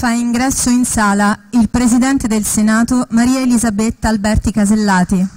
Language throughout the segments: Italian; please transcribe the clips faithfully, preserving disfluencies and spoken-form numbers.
Fa ingresso in sala il Presidente del Senato Maria Elisabetta Alberti Casellati.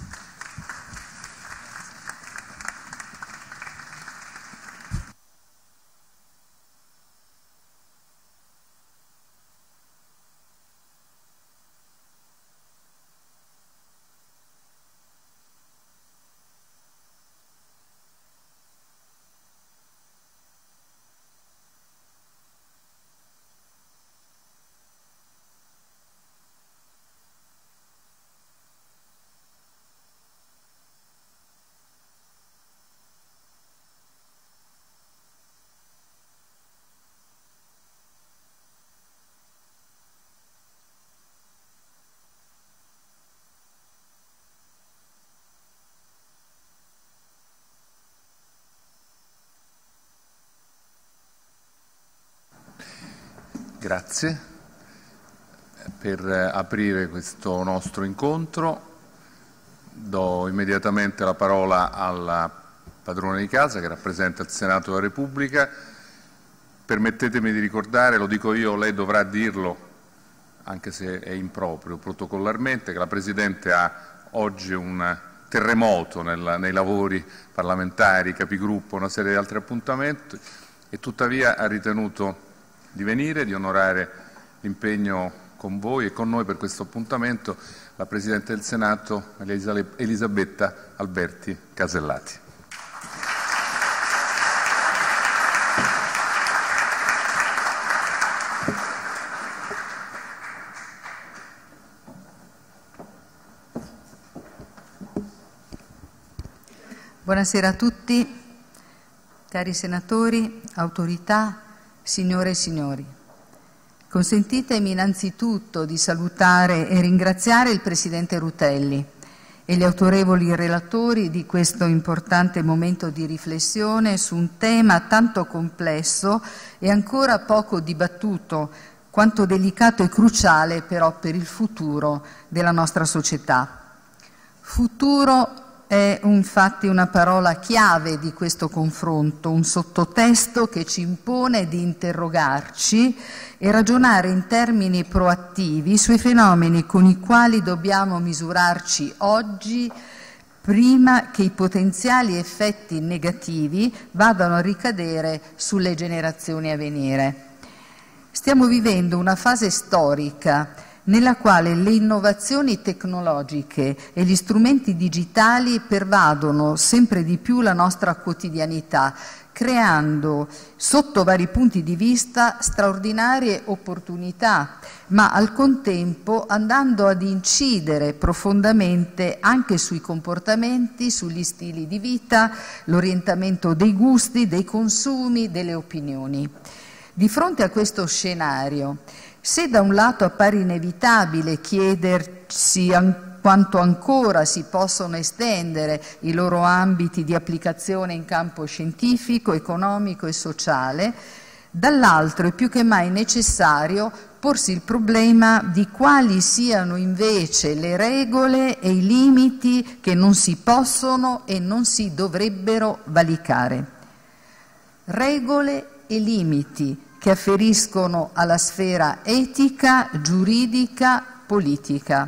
Grazie. Per aprire questo nostro incontro do immediatamente la parola alla padrona di casa che rappresenta il Senato della Repubblica. Permettetemi di ricordare, lo dico io, lei dovrà dirlo, anche se è improprio protocollarmente, che la Presidente ha oggi un terremoto nel, nei lavori parlamentari, capigruppo, una serie di altri appuntamenti e tuttavia ha ritenuto di venire, di onorare l'impegno con voi e con noi per questo appuntamento, la Presidente del Senato Elisabetta Alberti Casellati. Buonasera a tutti, cari senatori, autorità, signore e signori. Consentitemi innanzitutto di salutare e ringraziare il Presidente Rutelli e gli autorevoli relatori di questo importante momento di riflessione su un tema tanto complesso e ancora poco dibattuto, quanto delicato e cruciale però per il futuro della nostra società. Futuro è infatti una parola chiave di questo confronto, un sottotesto che ci impone di interrogarci e ragionare in termini proattivi sui fenomeni con i quali dobbiamo misurarci oggi prima che i potenziali effetti negativi vadano a ricadere sulle generazioni a venire. Stiamo vivendo una fase storica nella quale le innovazioni tecnologiche e gli strumenti digitali pervadono sempre di più la nostra quotidianità, creando, sotto vari punti di vista, straordinarie opportunità, ma al contempo andando ad incidere profondamente anche sui comportamenti, sugli stili di vita, l'orientamento dei gusti, dei consumi, delle opinioni. Di fronte a questo scenario, se da un lato appare inevitabile chiedersi an- quanto ancora si possono estendere i loro ambiti di applicazione in campo scientifico, economico e sociale, dall'altro è più che mai necessario porsi il problema di quali siano invece le regole e i limiti che non si possono e non si dovrebbero valicare. Regole e limiti che afferiscono alla sfera etica, giuridica, politica.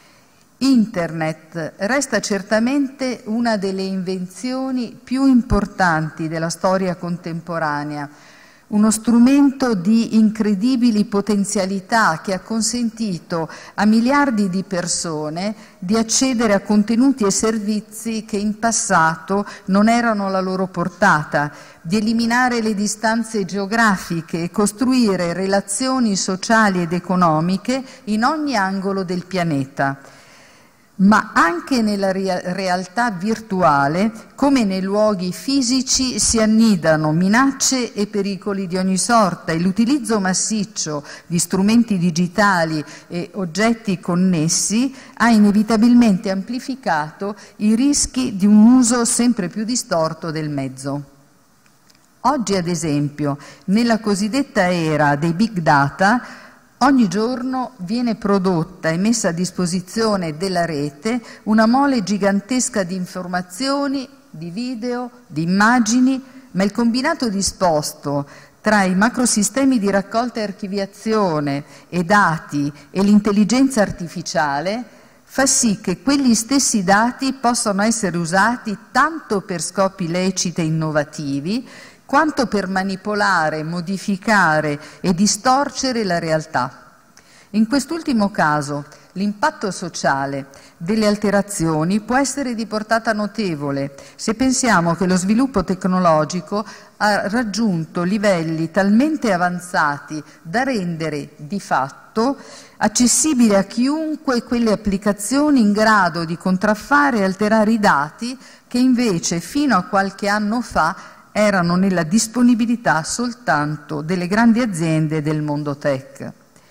Internet resta certamente una delle invenzioni più importanti della storia contemporanea, uno strumento di incredibili potenzialità che ha consentito a miliardi di persone di accedere a contenuti e servizi che in passato non erano alla loro portata, di eliminare le distanze geografiche e costruire relazioni sociali ed economiche in ogni angolo del pianeta. Ma anche nella realtà virtuale, come nei luoghi fisici, si annidano minacce e pericoli di ogni sorta e l'utilizzo massiccio di strumenti digitali e oggetti connessi ha inevitabilmente amplificato i rischi di un uso sempre più distorto del mezzo. Oggi, ad esempio, nella cosiddetta era dei big data, ogni giorno viene prodotta e messa a disposizione della rete una mole gigantesca di informazioni, di video, di immagini, ma il combinato disposto tra i macrosistemi di raccolta e archiviazione e dati e l'intelligenza artificiale fa sì che quegli stessi dati possano essere usati tanto per scopi leciti e innovativi, quanto per manipolare, modificare e distorcere la realtà. In quest'ultimo caso, l'impatto sociale delle alterazioni può essere di portata notevole se pensiamo che lo sviluppo tecnologico ha raggiunto livelli talmente avanzati da rendere di fatto accessibile a chiunque quelle applicazioni in grado di contraffare e alterare i dati che invece fino a qualche anno fa erano nella disponibilità soltanto delle grandi aziende del mondo tech.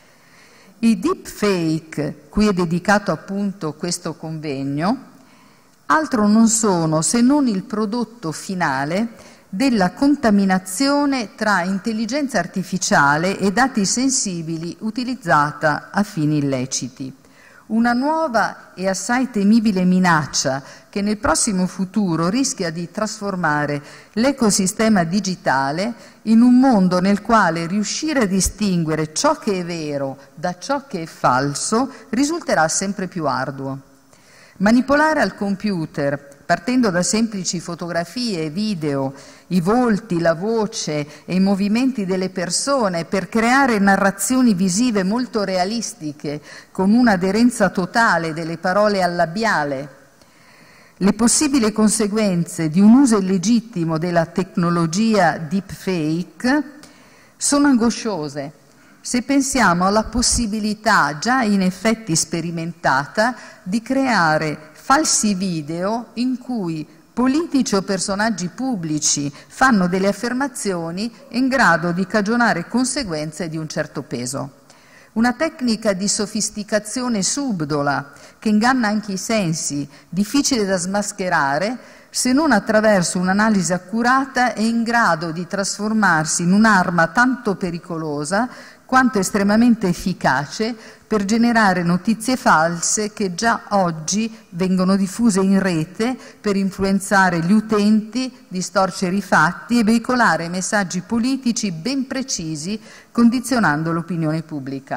I deepfake, cui è dedicato appunto questo convegno, altro non sono se non il prodotto finale della contaminazione tra intelligenza artificiale e dati sensibili utilizzata a fini illeciti. Una nuova e assai temibile minaccia che nel prossimo futuro rischia di trasformare l'ecosistema digitale in un mondo nel quale riuscire a distinguere ciò che è vero da ciò che è falso risulterà sempre più arduo. Manipolare al computer, partendo da semplici fotografie, video, i volti, la voce e i movimenti delle persone per creare narrazioni visive molto realistiche con un'aderenza totale delle parole al labiale. Le possibili conseguenze di un uso illegittimo della tecnologia deepfake sono angosciose se pensiamo alla possibilità, già in effetti sperimentata, di creare falsi video in cui politici o personaggi pubblici fanno delle affermazioni in grado di cagionare conseguenze di un certo peso. Una tecnica di sofisticazione subdola che inganna anche i sensi, difficile da smascherare se non attraverso un'analisi accurata e in grado di trasformarsi in un'arma tanto pericolosa quanto estremamente efficace per generare notizie false che già oggi vengono diffuse in rete per influenzare gli utenti, distorcere i fatti e veicolare messaggi politici ben precisi, condizionando l'opinione pubblica.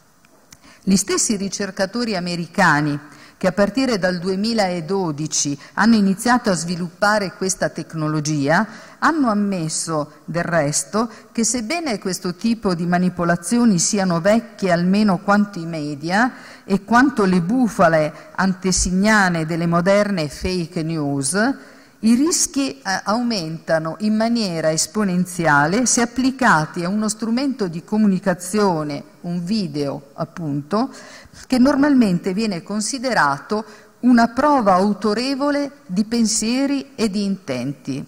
Gli stessi ricercatori americani che a partire dal duemiladodici hanno iniziato a sviluppare questa tecnologia, hanno ammesso del resto che sebbene questo tipo di manipolazioni siano vecchie almeno quanto i media e quanto le bufale antesignane delle moderne fake news, i rischi aumentano in maniera esponenziale se applicati a uno strumento di comunicazione, un video appunto, che normalmente viene considerato una prova autorevole di pensieri e di intenti.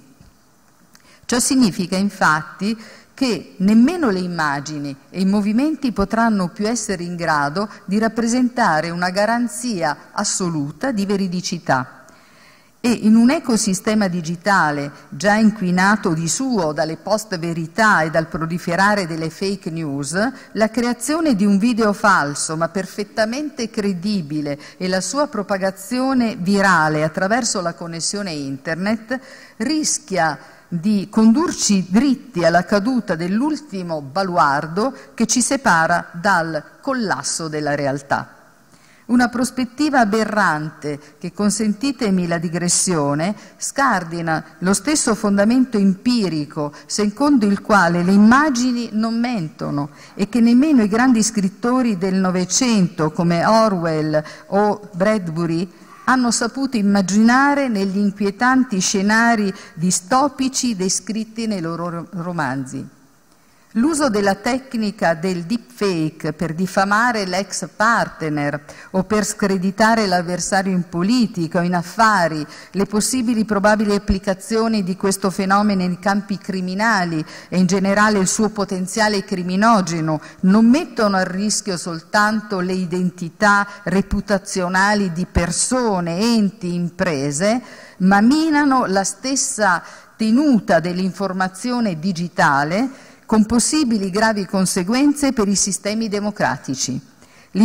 Ciò significa infatti che nemmeno le immagini e i movimenti potranno più essere in grado di rappresentare una garanzia assoluta di veridicità. E in un ecosistema digitale già inquinato di suo dalle post-verità e dal proliferare delle fake news, la creazione di un video falso ma perfettamente credibile e la sua propagazione virale attraverso la connessione internet rischia di condurci dritti alla caduta dell'ultimo baluardo che ci separa dal collasso della realtà. Una prospettiva aberrante che, consentitemi la digressione, scardina lo stesso fondamento empirico secondo il quale le immagini non mentono e che nemmeno i grandi scrittori del Novecento come Orwell o Bradbury hanno saputo immaginare negli inquietanti scenari distopici descritti nei loro romanzi. L'uso della tecnica del deepfake per diffamare l'ex partner o per screditare l'avversario in politica o in affari, le possibili probabili applicazioni di questo fenomeno in campi criminali e in generale il suo potenziale criminogeno non mettono a rischio soltanto le identità reputazionali di persone, enti, imprese, ma minano la stessa tenuta dell'informazione digitale con possibili gravi conseguenze per i sistemi democratici.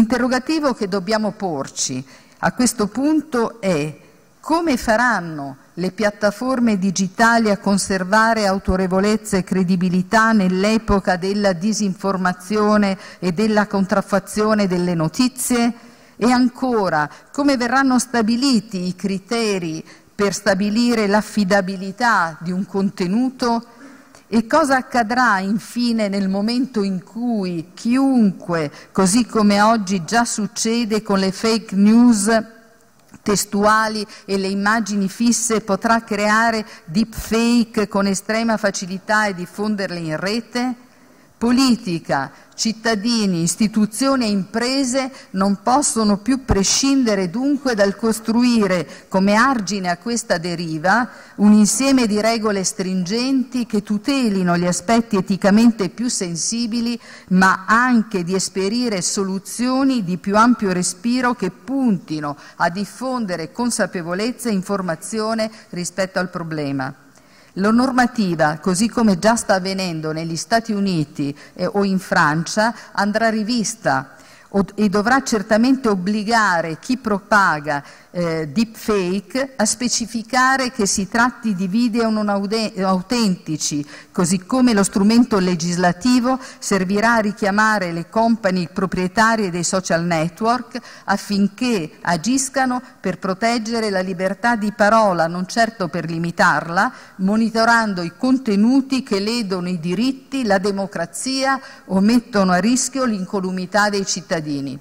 L'interrogativo che dobbiamo porci a questo punto è: come faranno le piattaforme digitali a conservare autorevolezza e credibilità nell'epoca della disinformazione e della contraffazione delle notizie? E ancora, come verranno stabiliti i criteri per stabilire l'affidabilità di un contenuto? E cosa accadrà infine nel momento in cui chiunque, così come oggi già succede con le fake news testuali e le immagini fisse, potrà creare deepfake con estrema facilità e diffonderle in rete? Politica, cittadini, istituzioni e imprese non possono più prescindere dunque dal costruire, come argine a questa deriva, un insieme di regole stringenti che tutelino gli aspetti eticamente più sensibili, ma anche di esperire soluzioni di più ampio respiro che puntino a diffondere consapevolezza e informazione rispetto al problema. La normativa, così come già sta avvenendo negli Stati Uniti eh, o in Francia, andrà rivista o, e dovrà certamente obbligare chi propaga eh, deepfake a specificare che si tratti di video non autentici, così come lo strumento legislativo servirà a richiamare le company proprietarie dei social network affinché agiscano per proteggere la libertà di parola, non certo per limitarla, monitorando i contenuti che ledono i diritti, la democrazia o mettono a rischio l'incolumità dei cittadini.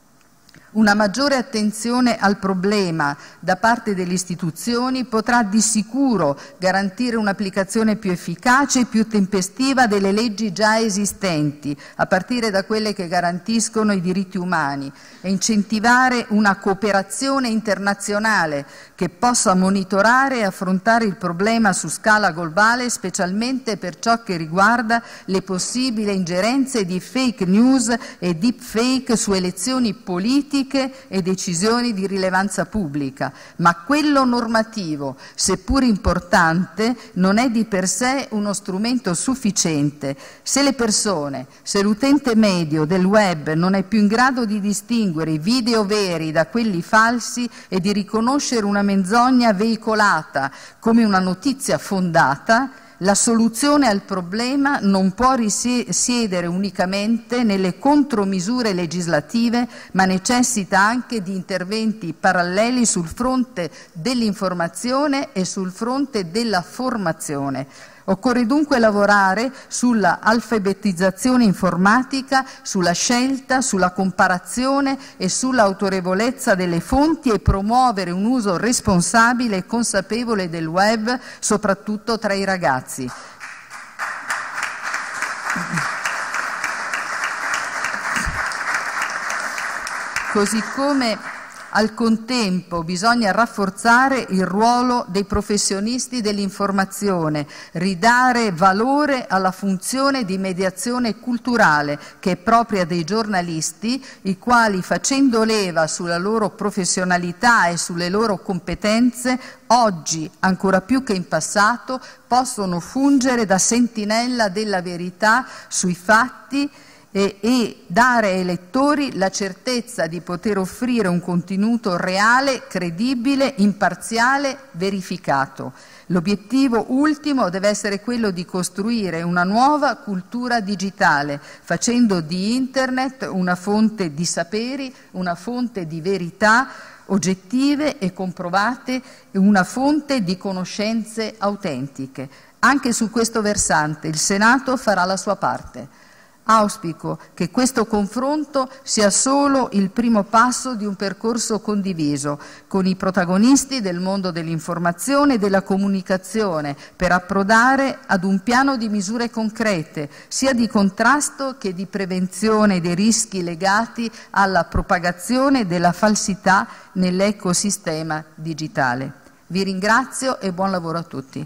Una maggiore attenzione al problema da parte delle istituzioni potrà di sicuro garantire un'applicazione più efficace e più tempestiva delle leggi già esistenti, a partire da quelle che garantiscono i diritti umani, e incentivare una cooperazione internazionale che possa monitorare e affrontare il problema su scala globale, specialmente per ciò che riguarda le possibili ingerenze di fake news e deepfake su elezioni politiche e decisioni di rilevanza pubblica, ma quello normativo, seppur importante, non è di per sé uno strumento sufficiente. Se le persone, se l'utente medio del web non è più in grado di distinguere i video veri da quelli falsi e di riconoscere una menzogna veicolata come una notizia fondata, la soluzione al problema non può risiedere unicamente nelle contromisure legislative, ma necessita anche di interventi paralleli sul fronte dell'informazione e sul fronte della formazione. Occorre dunque lavorare sulla alfabetizzazione informatica, sulla scelta, sulla comparazione e sull'autorevolezza delle fonti e promuovere un uso responsabile e consapevole del web, soprattutto tra i ragazzi. Così come al contempo bisogna rafforzare il ruolo dei professionisti dell'informazione, ridare valore alla funzione di mediazione culturale che è propria dei giornalisti, i quali, facendo leva sulla loro professionalità e sulle loro competenze, oggi ancora più che in passato possono fungere da sentinella della verità sui fatti E, e dare ai lettori la certezza di poter offrire un contenuto reale, credibile, imparziale, verificato. L'obiettivo ultimo deve essere quello di costruire una nuova cultura digitale, facendo di Internet una fonte di saperi, una fonte di verità oggettive e comprovate, una fonte di conoscenze autentiche. Anche su questo versante il Senato farà la sua parte. Auspico che questo confronto sia solo il primo passo di un percorso condiviso con i protagonisti del mondo dell'informazione e della comunicazione per approdare ad un piano di misure concrete, sia di contrasto che di prevenzione dei rischi legati alla propagazione della falsità nell'ecosistema digitale. Vi ringrazio e buon lavoro a tutti.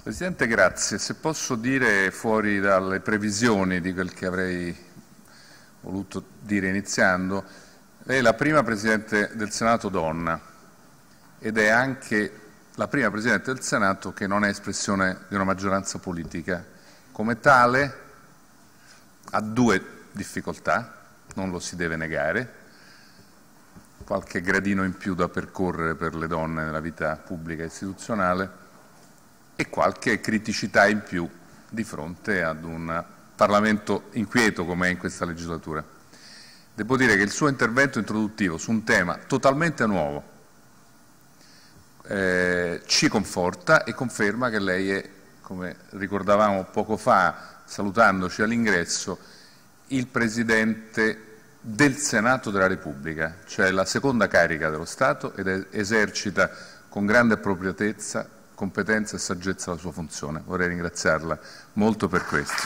Presidente, grazie. Se posso dire, fuori dalle previsioni di quel che avrei voluto dire iniziando, lei è la prima Presidente del Senato donna ed è anche la prima Presidente del Senato che non è espressione di una maggioranza politica. Come tale ha due difficoltà, non lo si deve negare, qualche gradino in più da percorrere per le donne nella vita pubblica e istituzionale e qualche criticità in più di fronte ad un Parlamento inquieto come è in questa legislatura. Devo dire che il suo intervento introduttivo su un tema totalmente nuovo eh, ci conforta e conferma che lei è, come ricordavamo poco fa salutandoci all'ingresso, il Presidente del Senato della Repubblica, cioè la seconda carica dello Stato, ed esercita con grande appropriatezza, competenza e saggezza la sua funzione. Vorrei ringraziarla molto per questo.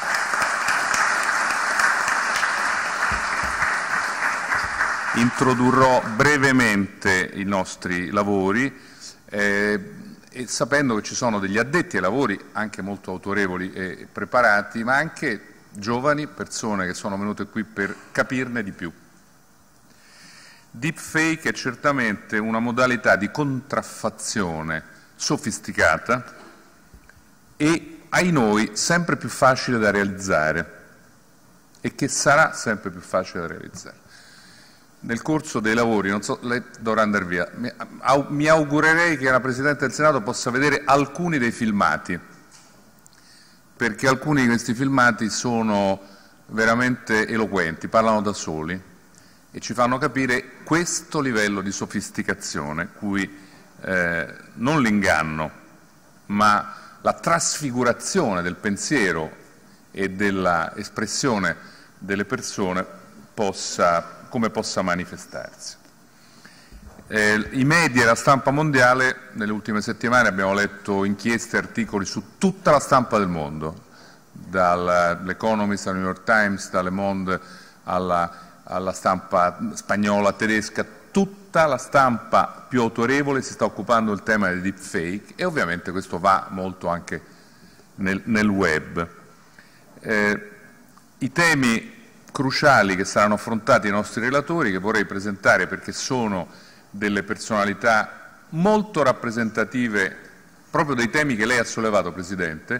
Introdurrò brevemente i nostri lavori eh, e sapendo che ci sono degli addetti ai lavori anche molto autorevoli e preparati, ma anche giovani persone che sono venute qui per capirne di più. Deepfake è certamente una modalità di contraffazione sofisticata e, ai noi, sempre più facile da realizzare e che sarà sempre più facile da realizzare. Nel corso dei lavori, non so, lei dovrà andare via, mi, au, mi augurerei che la Presidente del Senato possa vedere alcuni dei filmati, perché alcuni di questi filmati sono veramente eloquenti, parlano da soli e ci fanno capire questo livello di sofisticazione, cui eh, non l'inganno, ma la trasfigurazione del pensiero e dell'espressione delle persone possa, come possa manifestarsi. Eh, I media e la stampa mondiale, nelle ultime settimane abbiamo letto inchieste e articoli su tutta la stampa del mondo, dall'Economist al New York Times, da Le Monde alla, alla stampa spagnola, tedesca, tutta la stampa più autorevole si sta occupando del tema del deepfake e ovviamente questo va molto anche nel, nel web. Eh, I temi cruciali che saranno affrontati dai nostri relatori, che vorrei presentare perché sono delle personalità molto rappresentative proprio dei temi che lei ha sollevato, Presidente,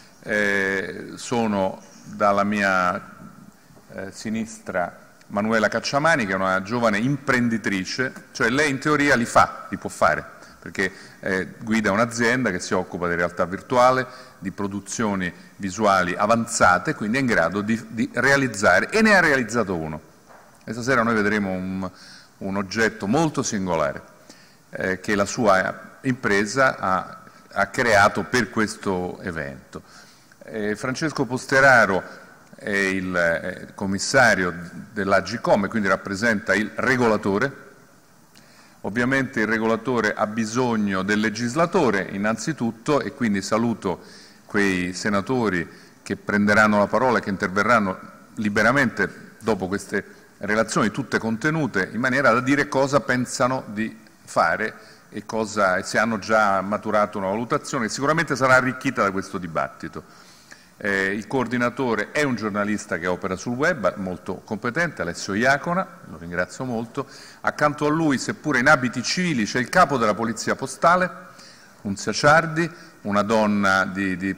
eh, sono dalla mia eh, sinistra Manuela Cacciamani, che è una giovane imprenditrice, cioè lei in teoria li fa, li può fare, perché eh, guida un'azienda che si occupa di realtà virtuale, di produzioni visuali avanzate, quindi è in grado di, di realizzare, e ne ha realizzato uno. E stasera noi vedremo un, un oggetto molto singolare eh, che la sua impresa ha, ha creato per questo evento. Eh, Francesco Posteraro è il eh, commissario dell'Agcom e quindi rappresenta il regolatore. Ovviamente il regolatore ha bisogno del legislatore innanzitutto e quindi saluto quei senatori che prenderanno la parola e che interverranno liberamente dopo queste relazioni tutte contenute in maniera da dire cosa pensano di fare e, cosa, e se hanno già maturato una valutazione che sicuramente sarà arricchita da questo dibattito. Eh, il coordinatore è un giornalista che opera sul web, molto competente, Alessio Iacona, lo ringrazio molto. Accanto a lui, seppure in abiti civili, c'è il capo della Polizia Postale, Nunzia Ciardi, una donna di, di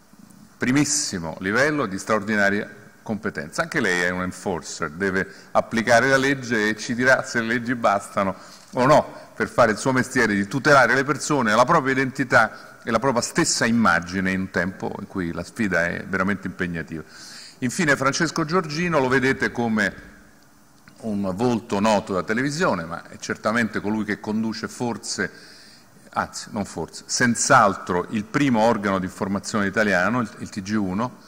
primissimo livello, di straordinaria competenza. Anche lei è un enforcer, deve applicare la legge e ci dirà se le leggi bastano o no per fare il suo mestiere di tutelare le persone, la propria identità e la propria stessa immagine in un tempo in cui la sfida è veramente impegnativa. Infine Francesco Giorgino lo vedete come un volto noto da televisione, ma è certamente colui che conduce forse, anzi non forse, senz'altro il primo organo di informazione italiano, il, il T G uno,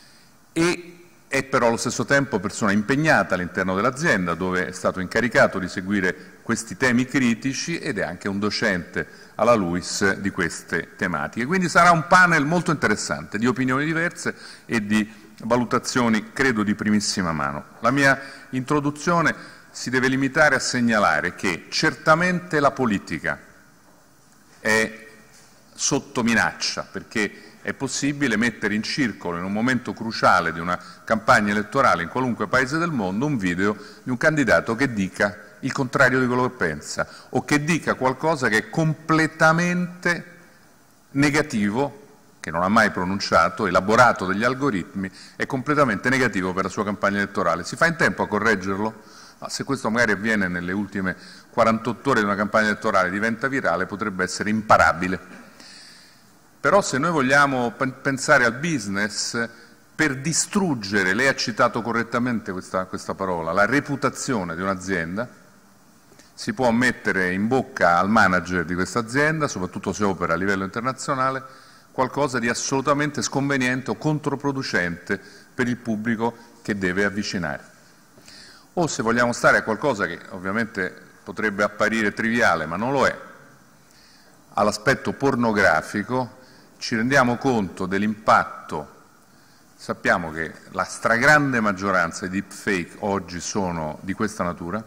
e è però allo stesso tempo persona impegnata all'interno dell'azienda dove è stato incaricato di seguire questi temi critici ed è anche un docente alla LUISS di queste tematiche. Quindi sarà un panel molto interessante di opinioni diverse e di valutazioni, credo, di primissima mano. La mia introduzione si deve limitare a segnalare che certamente la politica è sotto minaccia, perché è possibile mettere in circolo in un momento cruciale di una campagna elettorale in qualunque paese del mondo un video di un candidato che dica il contrario di quello che pensa o che dica qualcosa che è completamente negativo, che non ha mai pronunciato, elaborato degli algoritmi, è completamente negativo per la sua campagna elettorale. Si fa in tempo a correggerlo? Ma se questo magari avviene nelle ultime quarantotto ore di una campagna elettorale, diventa virale, potrebbe essere imparabile. Però se noi vogliamo pensare al business, per distruggere, lei ha citato correttamente questa, questa parola, la reputazione di un'azienda, si può mettere in bocca al manager di questa azienda, soprattutto se opera a livello internazionale, qualcosa di assolutamente sconveniente o controproducente per il pubblico che deve avvicinare. O se vogliamo stare a qualcosa che ovviamente potrebbe apparire triviale, ma non lo è, all'aspetto pornografico, ci rendiamo conto dell'impatto. Sappiamo che la stragrande maggioranza di deepfake oggi sono di questa natura,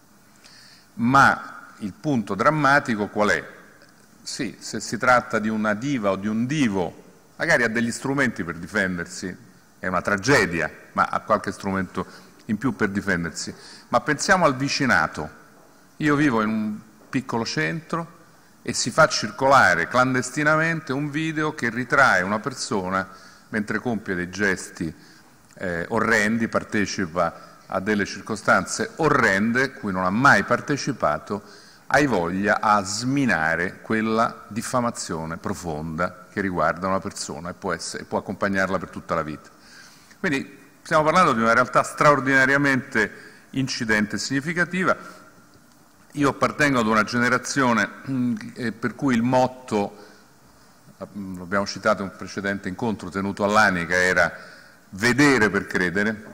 ma il punto drammatico qual è? Sì, se si tratta di una diva o di un divo, magari ha degli strumenti per difendersi, è una tragedia, ma ha qualche strumento in più per difendersi. Ma pensiamo al vicinato. Io vivo in un piccolo centro e si fa circolare clandestinamente un video che ritrae una persona mentre compie dei gesti eh, orrendi, partecipa a delle circostanze orrende cui non ha mai partecipato, hai voglia a sminare quella diffamazione profonda che riguarda una persona e può, essere, può accompagnarla per tutta la vita. Quindi stiamo parlando di una realtà straordinariamente incidente e significativa. Io appartengo ad una generazione eh, per cui il motto, l'abbiamo citato in un precedente incontro tenuto all'Anica, era vedere per credere.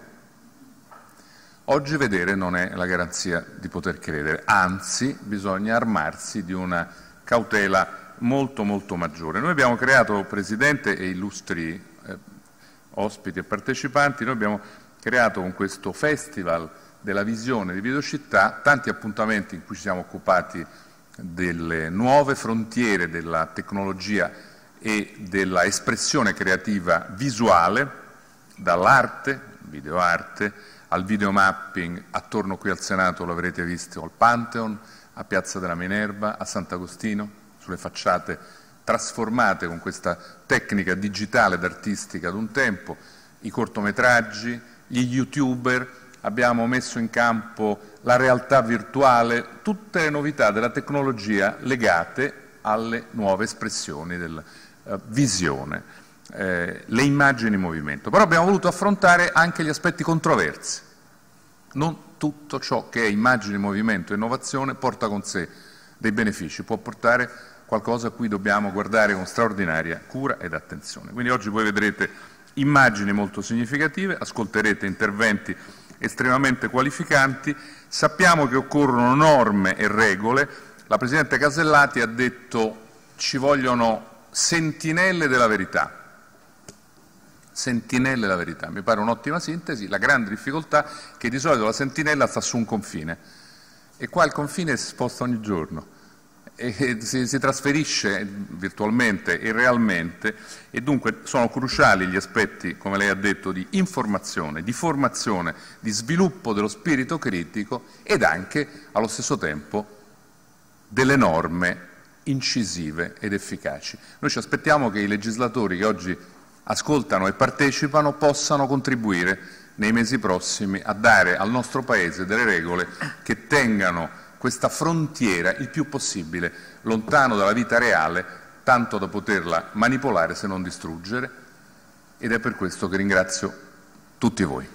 Oggi vedere non è la garanzia di poter credere, anzi bisogna armarsi di una cautela molto molto maggiore. Noi abbiamo creato, Presidente e illustri eh, ospiti e partecipanti, noi abbiamo creato con questo Festival della Visione di Videocittà tanti appuntamenti in cui ci siamo occupati delle nuove frontiere della tecnologia e della espressione creativa visuale, dall'arte, videoarte, al videomapping attorno qui al Senato, lo avrete visto, al Pantheon, a Piazza della Minerva, a Sant'Agostino, sulle facciate trasformate con questa tecnica digitale ed artistica ad un tempo, i cortometraggi, gli youtuber, abbiamo messo in campo la realtà virtuale, tutte le novità della tecnologia legate alle nuove espressioni della uh, visione. Eh, le immagini in movimento, però abbiamo voluto affrontare anche gli aspetti controversi. Non tutto ciò che è immagine in movimento e innovazione porta con sé dei benefici, può portare qualcosa a cui dobbiamo guardare con straordinaria cura ed attenzione. Quindi oggi voi vedrete immagini molto significative, ascolterete interventi estremamente qualificanti, sappiamo che occorrono norme e regole. La Presidente Casellati ha detto ci vogliono sentinelle della verità. Sentinelle della verità, mi pare un'ottima sintesi. La grande difficoltà è che di solito la sentinella sta su un confine e qua il confine si sposta ogni giorno e si, si trasferisce virtualmente e realmente, e dunque sono cruciali gli aspetti, come lei ha detto, di informazione, di formazione, di sviluppo dello spirito critico ed anche allo stesso tempo delle norme incisive ed efficaci. Noi ci aspettiamo che i legislatori che oggi ascoltano e partecipano possano contribuire nei mesi prossimi a dare al nostro Paese delle regole che tengano questa frontiera il più possibile lontano dalla vita reale, tanto da poterla manipolare se non distruggere, ed è per questo che ringrazio tutti voi.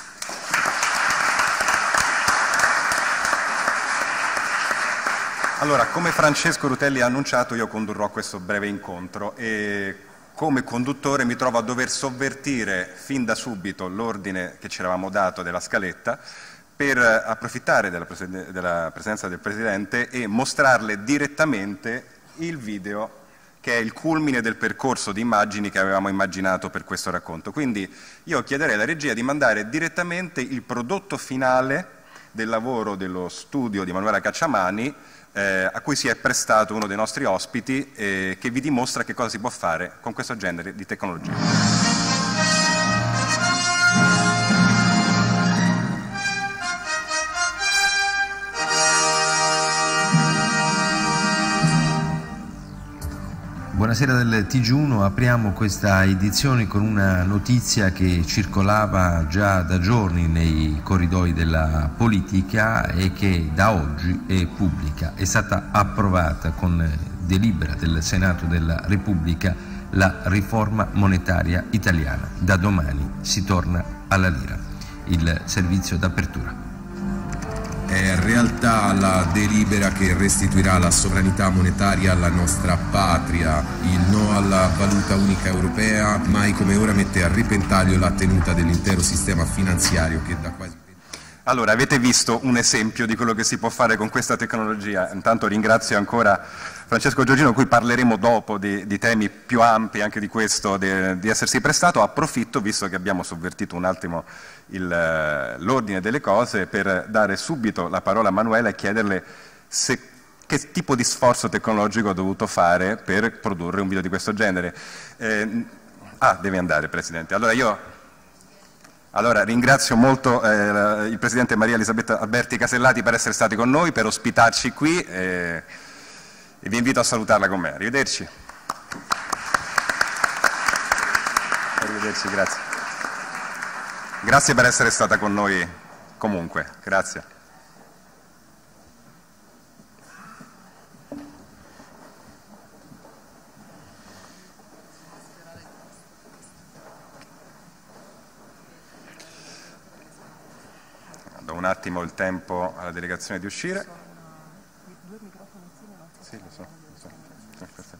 Allora, come Francesco Rutelli ha annunciato, io condurrò questo breve incontro e come conduttore mi trovo a dover sovvertire fin da subito l'ordine che ci eravamo dato della scaletta per approfittare della, pres- della presenza del Presidente e mostrarle direttamente il video che è il culmine del percorso di immagini che avevamo immaginato per questo racconto. Quindi io chiederei alla regia di mandare direttamente il prodotto finale del lavoro dello studio di Manuela Cacciamani, eh, a cui si è prestato uno dei nostri ospiti, eh, che vi dimostra che cosa si può fare con questo genere di tecnologia. Buonasera del T G uno, apriamo questa edizione con una notizia che circolava già da giorni nei corridoi della politica e che da oggi è pubblica. È stata approvata con delibera del Senato della Repubblica la riforma monetaria italiana. Da domani si torna alla lira. Il servizio d'apertura. È realtà la delibera che restituirà la sovranità monetaria alla nostra patria. Il no alla valuta unica europea mai come ora mette a repentaglio la tenuta dell'intero sistema finanziario che da quasi... Allora, avete visto un esempio di quello che si può fare con questa tecnologia. Intanto ringrazio ancora Francesco Giorgino, a cui parleremo dopo di, di temi più ampi anche di questo, di, di essersi prestato. Approfitto, visto che abbiamo sovvertito un attimo l'ordine delle cose, per dare subito la parola a Manuela e chiederle se, che tipo di sforzo tecnologico ha dovuto fare per produrre un video di questo genere. Eh, ah, deve andare, Presidente. Allora io... Allora, ringrazio molto eh, il Presidente Maria Elisabetta Alberti Casellati per essere stati con noi, per ospitarci qui eh, e vi invito a salutarla con me. Arrivederci. Arrivederci, grazie. Grazie per essere stata con noi comunque, grazie. Do un attimo il tempo alla delegazione di uscire. Sì, lo so, lo so. Sì, perfetto.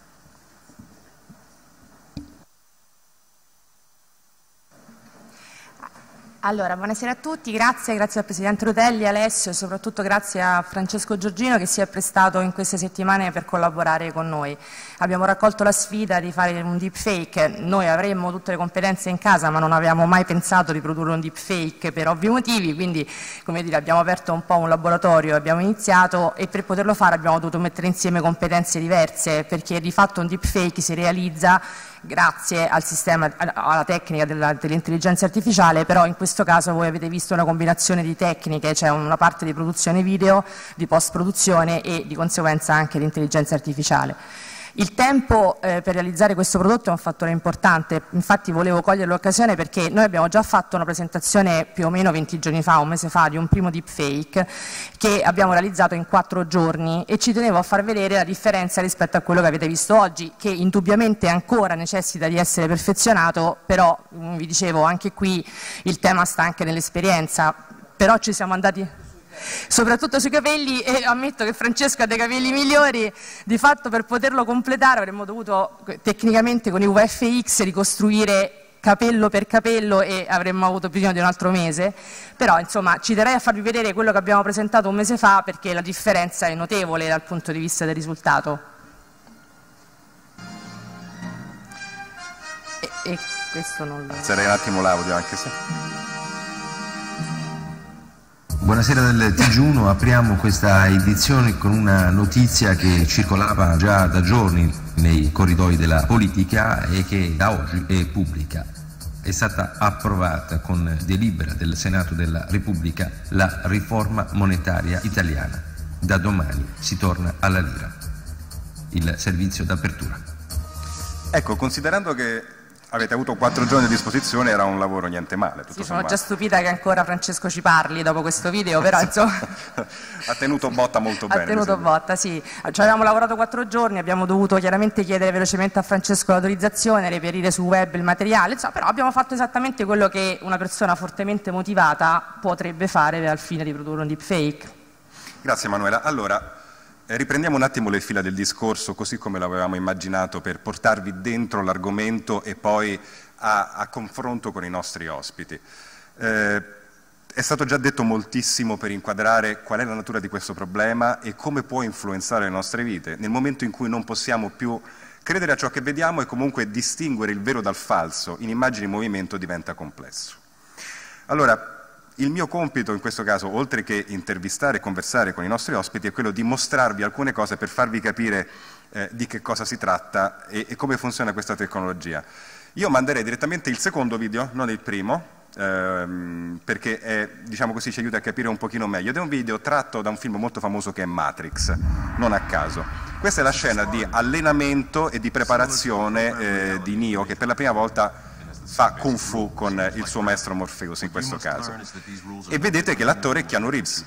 Allora, buonasera a tutti, grazie, grazie al Presidente Rutelli, Alessio e soprattutto grazie a Francesco Giorgino che si è prestato in queste settimane per collaborare con noi. Abbiamo raccolto la sfida di fare un deepfake, noi avremmo tutte le competenze in casa ma non avevamo mai pensato di produrre un deepfake per ovvi motivi, quindi come dire, abbiamo aperto un po' un laboratorio, abbiamo iniziato e per poterlo fare abbiamo dovuto mettere insieme competenze diverse, perché di fatto un deepfake si realizza grazie al sistema, alla tecnica dell'intelligenza artificiale, però in questo caso voi avete visto una combinazione di tecniche, c'è cioè una parte di produzione video, di post-produzione e di conseguenza anche di intelligenza artificiale. Il tempo eh, per realizzare questo prodotto è un fattore importante, infatti volevo cogliere l'occasione perché noi abbiamo già fatto una presentazione più o meno venti giorni fa, un mese fa, di un primo deepfake che abbiamo realizzato in quattro giorni e ci tenevo a far vedere la differenza rispetto a quello che avete visto oggi, che indubbiamente ancora necessita di essere perfezionato, però vi dicevo anche qui il tema sta anche nell'esperienza, però ci siamo andati... soprattutto sui capelli, e ammetto che Francesco ha dei capelli migliori, di fatto per poterlo completare avremmo dovuto tecnicamente con i V F X ricostruire capello per capello e avremmo avuto bisogno di un altro mese, però insomma ci terrei a farvi vedere quello che abbiamo presentato un mese fa perché la differenza è notevole dal punto di vista del risultato. E, e questo non lo... Alzerei un attimo l'audio anche se... Buonasera del T G uno, apriamo questa edizione con una notizia che circolava già da giorni nei corridoi della politica e che da oggi è pubblica. È stata approvata con delibera del Senato della Repubblica la riforma monetaria italiana. Da domani si torna alla lira. Il servizio d'apertura. Ecco, considerando che avete avuto quattro giorni a disposizione, era un lavoro niente male. Tutto sì, sono sommato. Già stupita che ancora Francesco ci parli dopo questo video, però insomma... ha tenuto botta molto bene. Ha tenuto botta, sì. Ci avevamo lavorato quattro giorni, abbiamo dovuto chiaramente chiedere velocemente a Francesco l'autorizzazione, reperire sul web il materiale, insomma, però abbiamo fatto esattamente quello che una persona fortemente motivata potrebbe fare al fine di produrre un deepfake. Grazie Manuela. Allora, Eh, riprendiamo un attimo le fila del discorso così come l'avevamo immaginato per portarvi dentro l'argomento e poi a, a confronto con i nostri ospiti. Eh, è stato già detto moltissimo per inquadrare qual è la natura di questo problema e come può influenzare le nostre vite nel momento in cui non possiamo più credere a ciò che vediamo e comunque distinguere il vero dal falso in immagini in movimento diventa complesso. Allora, il mio compito in questo caso, oltre che intervistare e conversare con i nostri ospiti, è quello di mostrarvi alcune cose per farvi capire eh, di che cosa si tratta e, e come funziona questa tecnologia. Io manderei direttamente il secondo video, non il primo, ehm, perché è, diciamo così, ci aiuta a capire un pochino meglio. Ed è un video tratto da un film molto famoso che è Matrix, non a caso. Questa è la scena di allenamento e di preparazione eh, di Neo, che per la prima volta fa Kung Fu con il suo maestro Morpheus in questo caso. E vedete che l'attore è Keanu Reeves,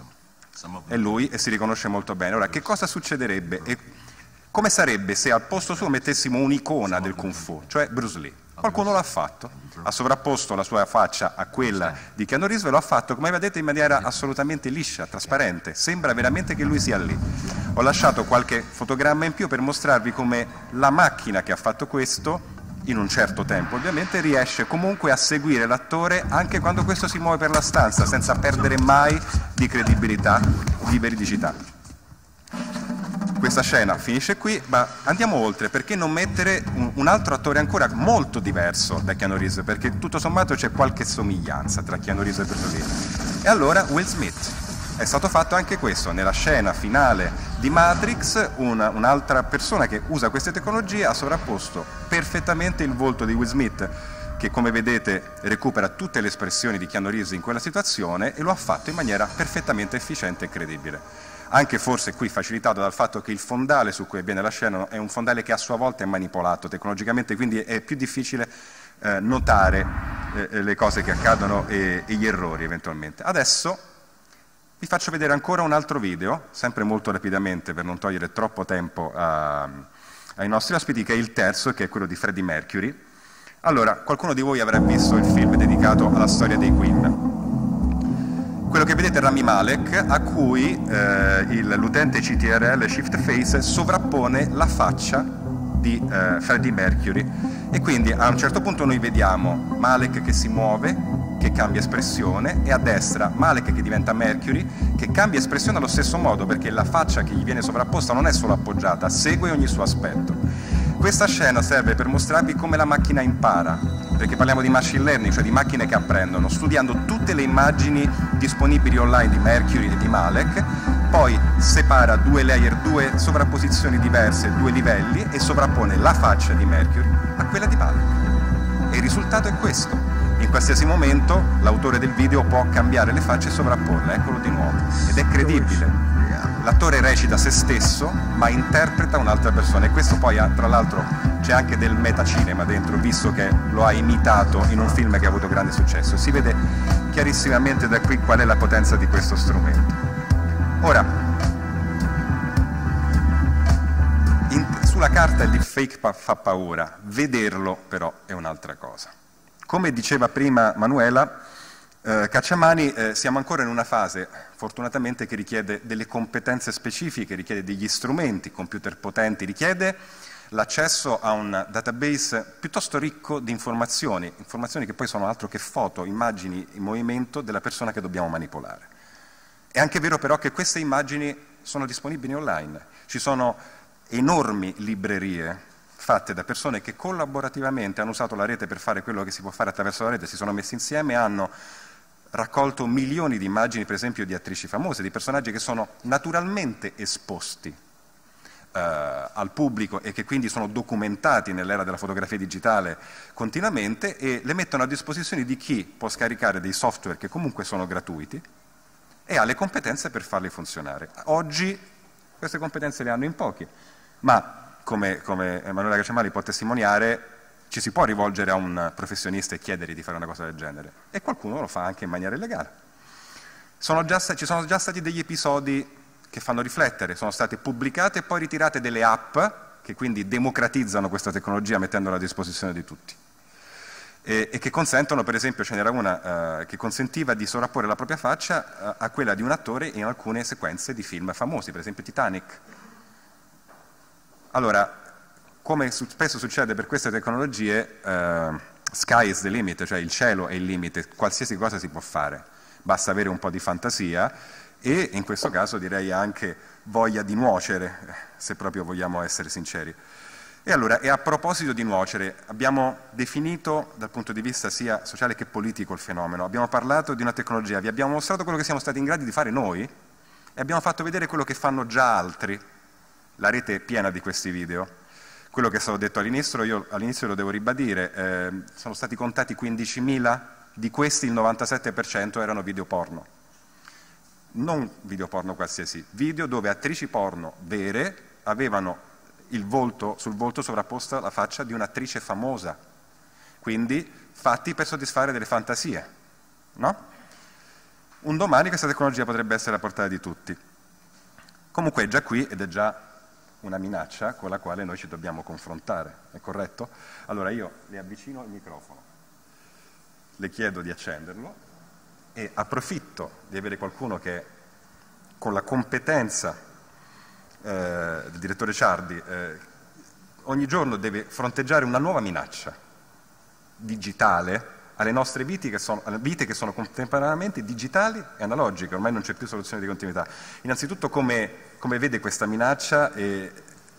è lui e si riconosce molto bene. Ora, che cosa succederebbe? E come sarebbe se al posto suo mettessimo un'icona del Kung Fu, cioè Bruce Lee? Qualcuno l'ha fatto, ha sovrapposto la sua faccia a quella di Keanu Reeves e lo ha fatto, come vedete, in maniera assolutamente liscia, trasparente, sembra veramente che lui sia lì. Ho lasciato qualche fotogramma in più per mostrarvi come la macchina che ha fatto questo, in un certo tempo ovviamente, riesce comunque a seguire l'attore anche quando questo si muove per la stanza, senza perdere mai di credibilità, di veridicità. Questa scena finisce qui, ma andiamo oltre, perché non mettere un, un altro attore ancora molto diverso da Keanu Reeves, perché tutto sommato c'è qualche somiglianza tra Keanu Reeves e Bruce Lee. E allora Will Smith. È stato fatto anche questo, nella scena finale di Matrix, una, un'altra persona che usa queste tecnologie ha sovrapposto perfettamente il volto di Will Smith, che come vedete recupera tutte le espressioni di Keanu Reeves in quella situazione, e lo ha fatto in maniera perfettamente efficiente e credibile. Anche forse qui facilitato dal fatto che il fondale su cui avviene la scena è un fondale che a sua volta è manipolato tecnologicamente, quindi è più difficile eh, notare eh, le cose che accadono e, e gli errori eventualmente. Adesso vi faccio vedere ancora un altro video, sempre molto rapidamente per non togliere troppo tempo a, ai nostri ospiti, che è il terzo, che è quello di Freddie Mercury. Allora, qualcuno di voi avrà visto il film dedicato alla storia dei Queen. Quello che vedete è Rami Malek, a cui eh, il, l'utente C T R L Shift Face sovrappone la faccia di eh, Freddie Mercury, e quindi a un certo punto noi vediamo Malek che si muove, che cambia espressione, e a destra Malek che diventa Mercury, che cambia espressione allo stesso modo, perché la faccia che gli viene sovrapposta non è solo appoggiata, segue ogni suo aspetto. Questa scena serve per mostrarvi come la macchina impara, perché parliamo di machine learning, cioè di macchine che apprendono, studiando tutte le immagini disponibili online di Mercury e di Malek, poi separa due layer, due sovrapposizioni diverse, due livelli, e sovrappone la faccia di Mercury a quella di Malek. E il risultato è questo. In qualsiasi momento l'autore del video può cambiare le facce e sovrapporle, eccolo di nuovo, ed è credibile. L'attore recita se stesso, ma interpreta un'altra persona, e questo poi ha, tra l'altro c'è anche del metacinema dentro, visto che lo ha imitato in un film che ha avuto grande successo. Si vede chiarissimamente da qui qual è la potenza di questo strumento. Ora, in, sulla carta il deepfake pa- fa paura, vederlo però è un'altra cosa. Come diceva prima Manuela eh, Cacciamani, eh, siamo ancora in una fase, fortunatamente, che richiede delle competenze specifiche, richiede degli strumenti, computer potenti, richiede l'accesso a un database piuttosto ricco di informazioni, informazioni che poi sono altro che foto, immagini in movimento della persona che dobbiamo manipolare. È anche vero però che queste immagini sono disponibili online, ci sono enormi librerie fatte da persone che collaborativamente hanno usato la rete per fare quello che si può fare attraverso la rete, si sono messi insieme e hanno raccolto milioni di immagini, per esempio, di attrici famose, di personaggi che sono naturalmente esposti eh, al pubblico e che quindi sono documentati nell'era della fotografia digitale continuamente, e le mettono a disposizione di chi può scaricare dei software che comunque sono gratuiti e ha le competenze per farli funzionare. Oggi queste competenze le hanno in pochi, ma come, come Emanuela Cacciamani può testimoniare, ci si può rivolgere a un professionista e chiedergli di fare una cosa del genere, e qualcuno lo fa anche in maniera illegale. Sono già, ci sono già stati degli episodi che fanno riflettere, sono state pubblicate e poi ritirate delle app che quindi democratizzano questa tecnologia mettendola a disposizione di tutti, e, e che consentono, per esempio, ce n'era una uh, che consentiva di sovrapporre la propria faccia uh, a quella di un attore in alcune sequenze di film famosi, per esempio Titanic. Allora, come spesso succede per queste tecnologie, uh, sky is the limit, cioè il cielo è il limite, qualsiasi cosa si può fare, basta avere un po' di fantasia e, in questo caso, direi anche voglia di nuocere, se proprio vogliamo essere sinceri. E allora, e a proposito di nuocere, abbiamo definito dal punto di vista sia sociale che politico il fenomeno, abbiamo parlato di una tecnologia, vi abbiamo mostrato quello che siamo stati in grado di fare noi e abbiamo fatto vedere quello che fanno già altri. La rete è piena di questi video. Quello che è stato detto all'inizio, io all'inizio lo devo ribadire, eh, sono stati contati quindicimila, di questi il novantasette per cento erano video porno. Non video porno qualsiasi, video dove attrici porno vere avevano il volto, sul volto sovrapposta la faccia di un'attrice famosa, quindi fatti per soddisfare delle fantasie, no? Un domani questa tecnologia potrebbe essere a portata di tutti. Comunque è già qui ed è già una minaccia con la quale noi ci dobbiamo confrontare, è corretto? Allora io le avvicino il microfono, le chiedo di accenderlo e approfitto di avere qualcuno che con la competenza Eh, del direttore Ciardi eh, ogni giorno deve fronteggiare una nuova minaccia digitale alle nostre vite che sono, vite che sono contemporaneamente digitali e analogiche, ormai non c'è più soluzione di continuità. Innanzitutto come, come vede questa minaccia e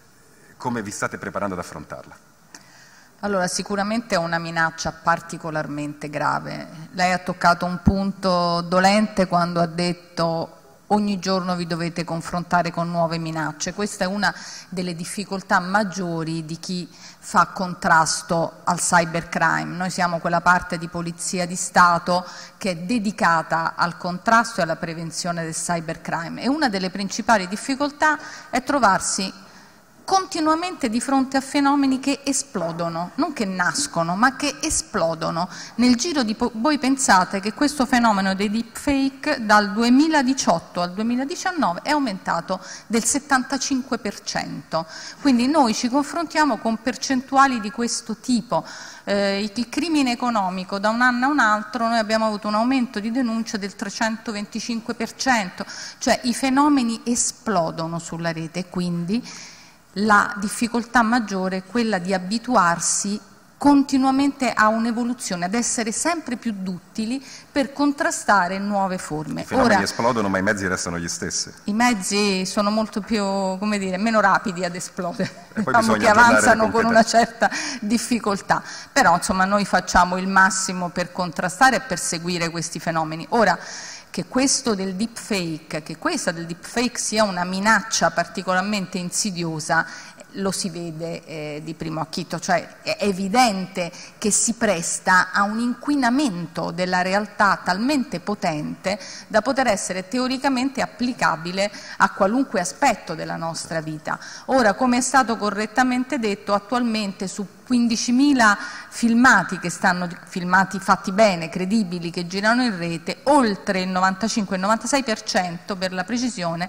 come vi state preparando ad affrontarla? Allora, sicuramente è una minaccia particolarmente grave. Lei ha toccato un punto dolente quando ha detto ogni giorno vi dovete confrontare con nuove minacce. Questa è una delle difficoltà maggiori di chi fa contrasto al cybercrime. Noi siamo quella parte di polizia di Stato che è dedicata al contrasto e alla prevenzione del cybercrime e una delle principali difficoltà è trovarsi continuamente di fronte a fenomeni che esplodono, non che nascono, ma che esplodono. Nel giro di po- voi pensate che questo fenomeno dei deepfake dal duemiladiciotto al duemiladiciannove è aumentato del settantacinque per cento, quindi noi ci confrontiamo con percentuali di questo tipo. Eh, il crimine economico da un anno a un altro noi abbiamo avuto un aumento di denuncia del trecentoventicinque per cento, cioè i fenomeni esplodono sulla rete, quindi la difficoltà maggiore è quella di abituarsi continuamente a un'evoluzione, ad essere sempre più duttili per contrastare nuove forme. I fenomeni Ora, esplodono ma i mezzi restano gli stessi. I mezzi sono molto più, come dire, meno rapidi ad esplodere, e poi diciamo che avanzano con una certa difficoltà, però insomma noi facciamo il massimo per contrastare e perseguire questi fenomeni. Ora, che questo del deepfake, che questa del deepfake sia una minaccia particolarmente insidiosa, lo si vede eh, di primo acchito, cioè è evidente che si presta a un inquinamento della realtà talmente potente da poter essere teoricamente applicabile a qualunque aspetto della nostra vita. Ora, come è stato correttamente detto, attualmente su quindicimila filmati che stanno, filmati fatti bene, credibili, che girano in rete, oltre il novantacinque novantasei per cento per la precisione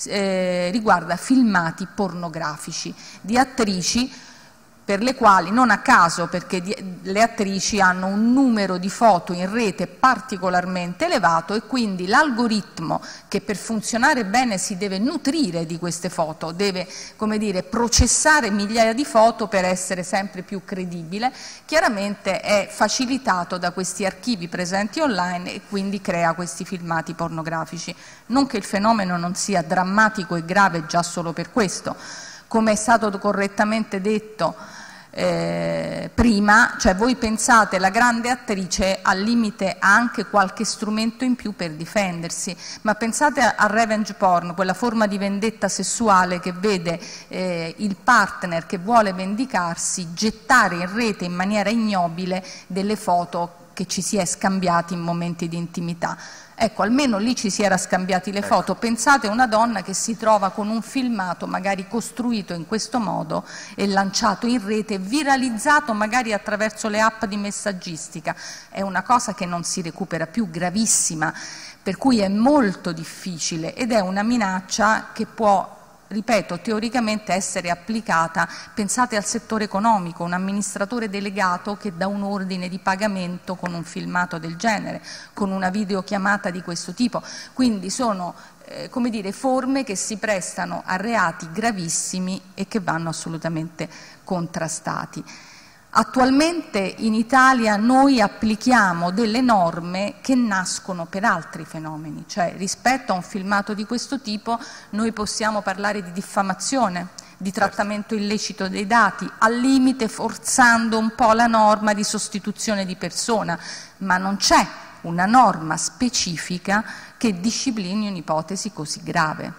eh, riguarda filmati pornografici di attrici per le quali, non a caso, perché le attrici hanno un numero di foto in rete particolarmente elevato e quindi l'algoritmo che per funzionare bene si deve nutrire di queste foto, deve, come dire, processare migliaia di foto per essere sempre più credibile, chiaramente è facilitato da questi archivi presenti online e quindi crea questi filmati pornografici. Non che il fenomeno non sia drammatico e grave già solo per questo. Come è stato correttamente detto eh, prima, cioè voi pensate la grande attrice al limite ha anche qualche strumento in più per difendersi, ma pensate al revenge porn, quella forma di vendetta sessuale che vede eh, il partner che vuole vendicarsi gettare in rete in maniera ignobile delle foto che ci si è scambiati in momenti di intimità. Ecco, almeno lì ci si era scambiati le foto. Pensate a una donna che si trova con un filmato magari costruito in questo modo e lanciato in rete, viralizzato magari attraverso le app di messaggistica. È una cosa che non si recupera più, gravissima, per cui è molto difficile ed è una minaccia che può, ripeto, teoricamente essere applicata. Pensate al settore economico, un amministratore delegato che dà un ordine di pagamento con un filmato del genere, con una videochiamata di questo tipo, quindi sono eh, come dire, forme che si prestano a reati gravissimi e che vanno assolutamente contrastati. Attualmente in Italia noi applichiamo delle norme che nascono per altri fenomeni, cioè rispetto a un filmato di questo tipo noi possiamo parlare di diffamazione, di trattamento illecito dei dati, al limite forzando un po' la norma di sostituzione di persona, ma non c'è una norma specifica che disciplini un'ipotesi così grave.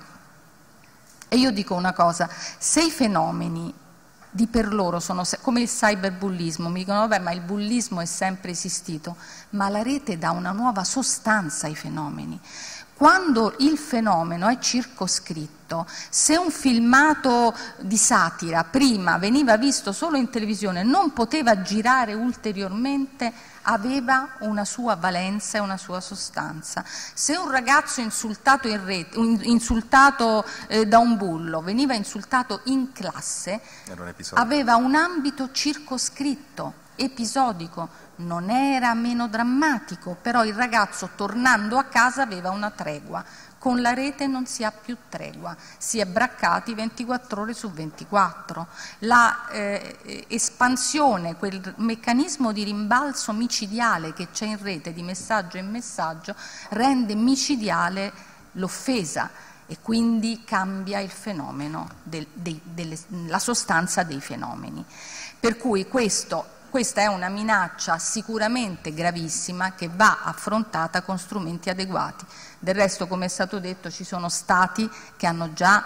E io dico una cosa, se i fenomeni di per loro sono come il cyberbullismo, mi dicono vabbè ma il bullismo è sempre esistito, ma la rete dà una nuova sostanza ai fenomeni. Quando il fenomeno è circoscritto, se un filmato di satira prima veniva visto solo in televisione, non poteva girare ulteriormente, aveva una sua valenza e una sua sostanza. Se un ragazzo insultato, in rete, insultato eh, da un bullo veniva insultato in classe, un aveva un ambito circoscritto, episodico. Non era meno drammatico, però il ragazzo tornando a casa aveva una tregua. Con la rete non si ha più tregua, si è braccati ventiquattro ore su ventiquattro. La eh, espansione, quel meccanismo di rimbalzo micidiale che c'è in rete di messaggio in messaggio, rende micidiale l'offesa e quindi cambia il fenomeno, del, dei, delle, la sostanza dei fenomeni. Per cui questo Questa è una minaccia sicuramente gravissima che va affrontata con strumenti adeguati. Del resto, come è stato detto, ci sono stati che hanno già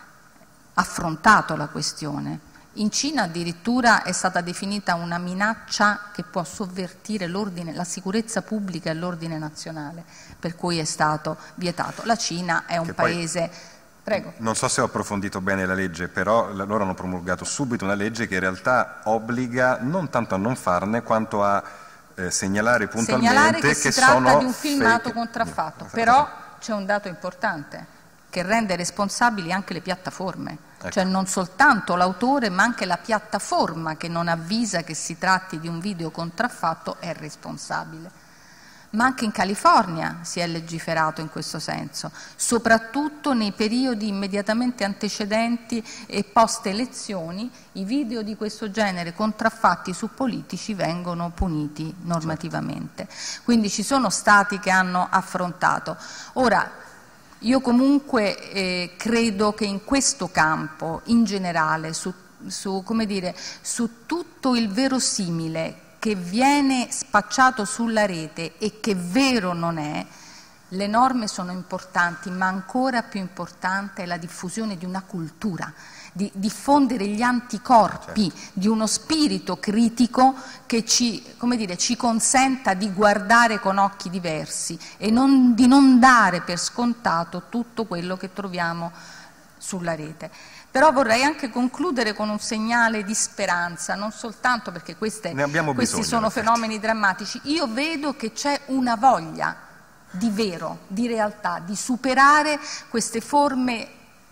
affrontato la questione. In Cina addirittura è stata definita una minaccia che può sovvertire l'ordine, la sicurezza pubblica e l'ordine nazionale, per cui è stato vietato. La Cina è un paese... Prego. Non so se ho approfondito bene la legge, però loro hanno promulgato subito una legge che in realtà obbliga non tanto a non farne quanto a eh, segnalare puntualmente segnalare che, che si tratta sono di un filmato fake. contraffatto. Però c'è un dato importante che rende responsabili anche le piattaforme, ecco. Cioè non soltanto l'autore ma anche la piattaforma che non avvisa che si tratti di un video contraffatto è responsabile. Ma anche in California si è legiferato in questo senso, soprattutto nei periodi immediatamente antecedenti e post elezioni i video di questo genere contraffatti su politici vengono puniti normativamente. Quindi ci sono stati che hanno affrontato. Ora, io comunque eh, credo che in questo campo, in generale, su, su, come dire, su tutto il verosimile che viene spacciato sulla rete e che vero non è, le norme sono importanti, ma ancora più importante è la diffusione di una cultura, di diffondere gli anticorpi, certo. Di uno spirito critico che ci, come dire, ci consenta di guardare con occhi diversi e non, di non dare per scontato tutto quello che troviamo sulla rete. Però vorrei anche concludere con un segnale di speranza, non soltanto perché queste, questi sono fenomeni drammatici. Io vedo che c'è una voglia di vero, di realtà, di superare queste forme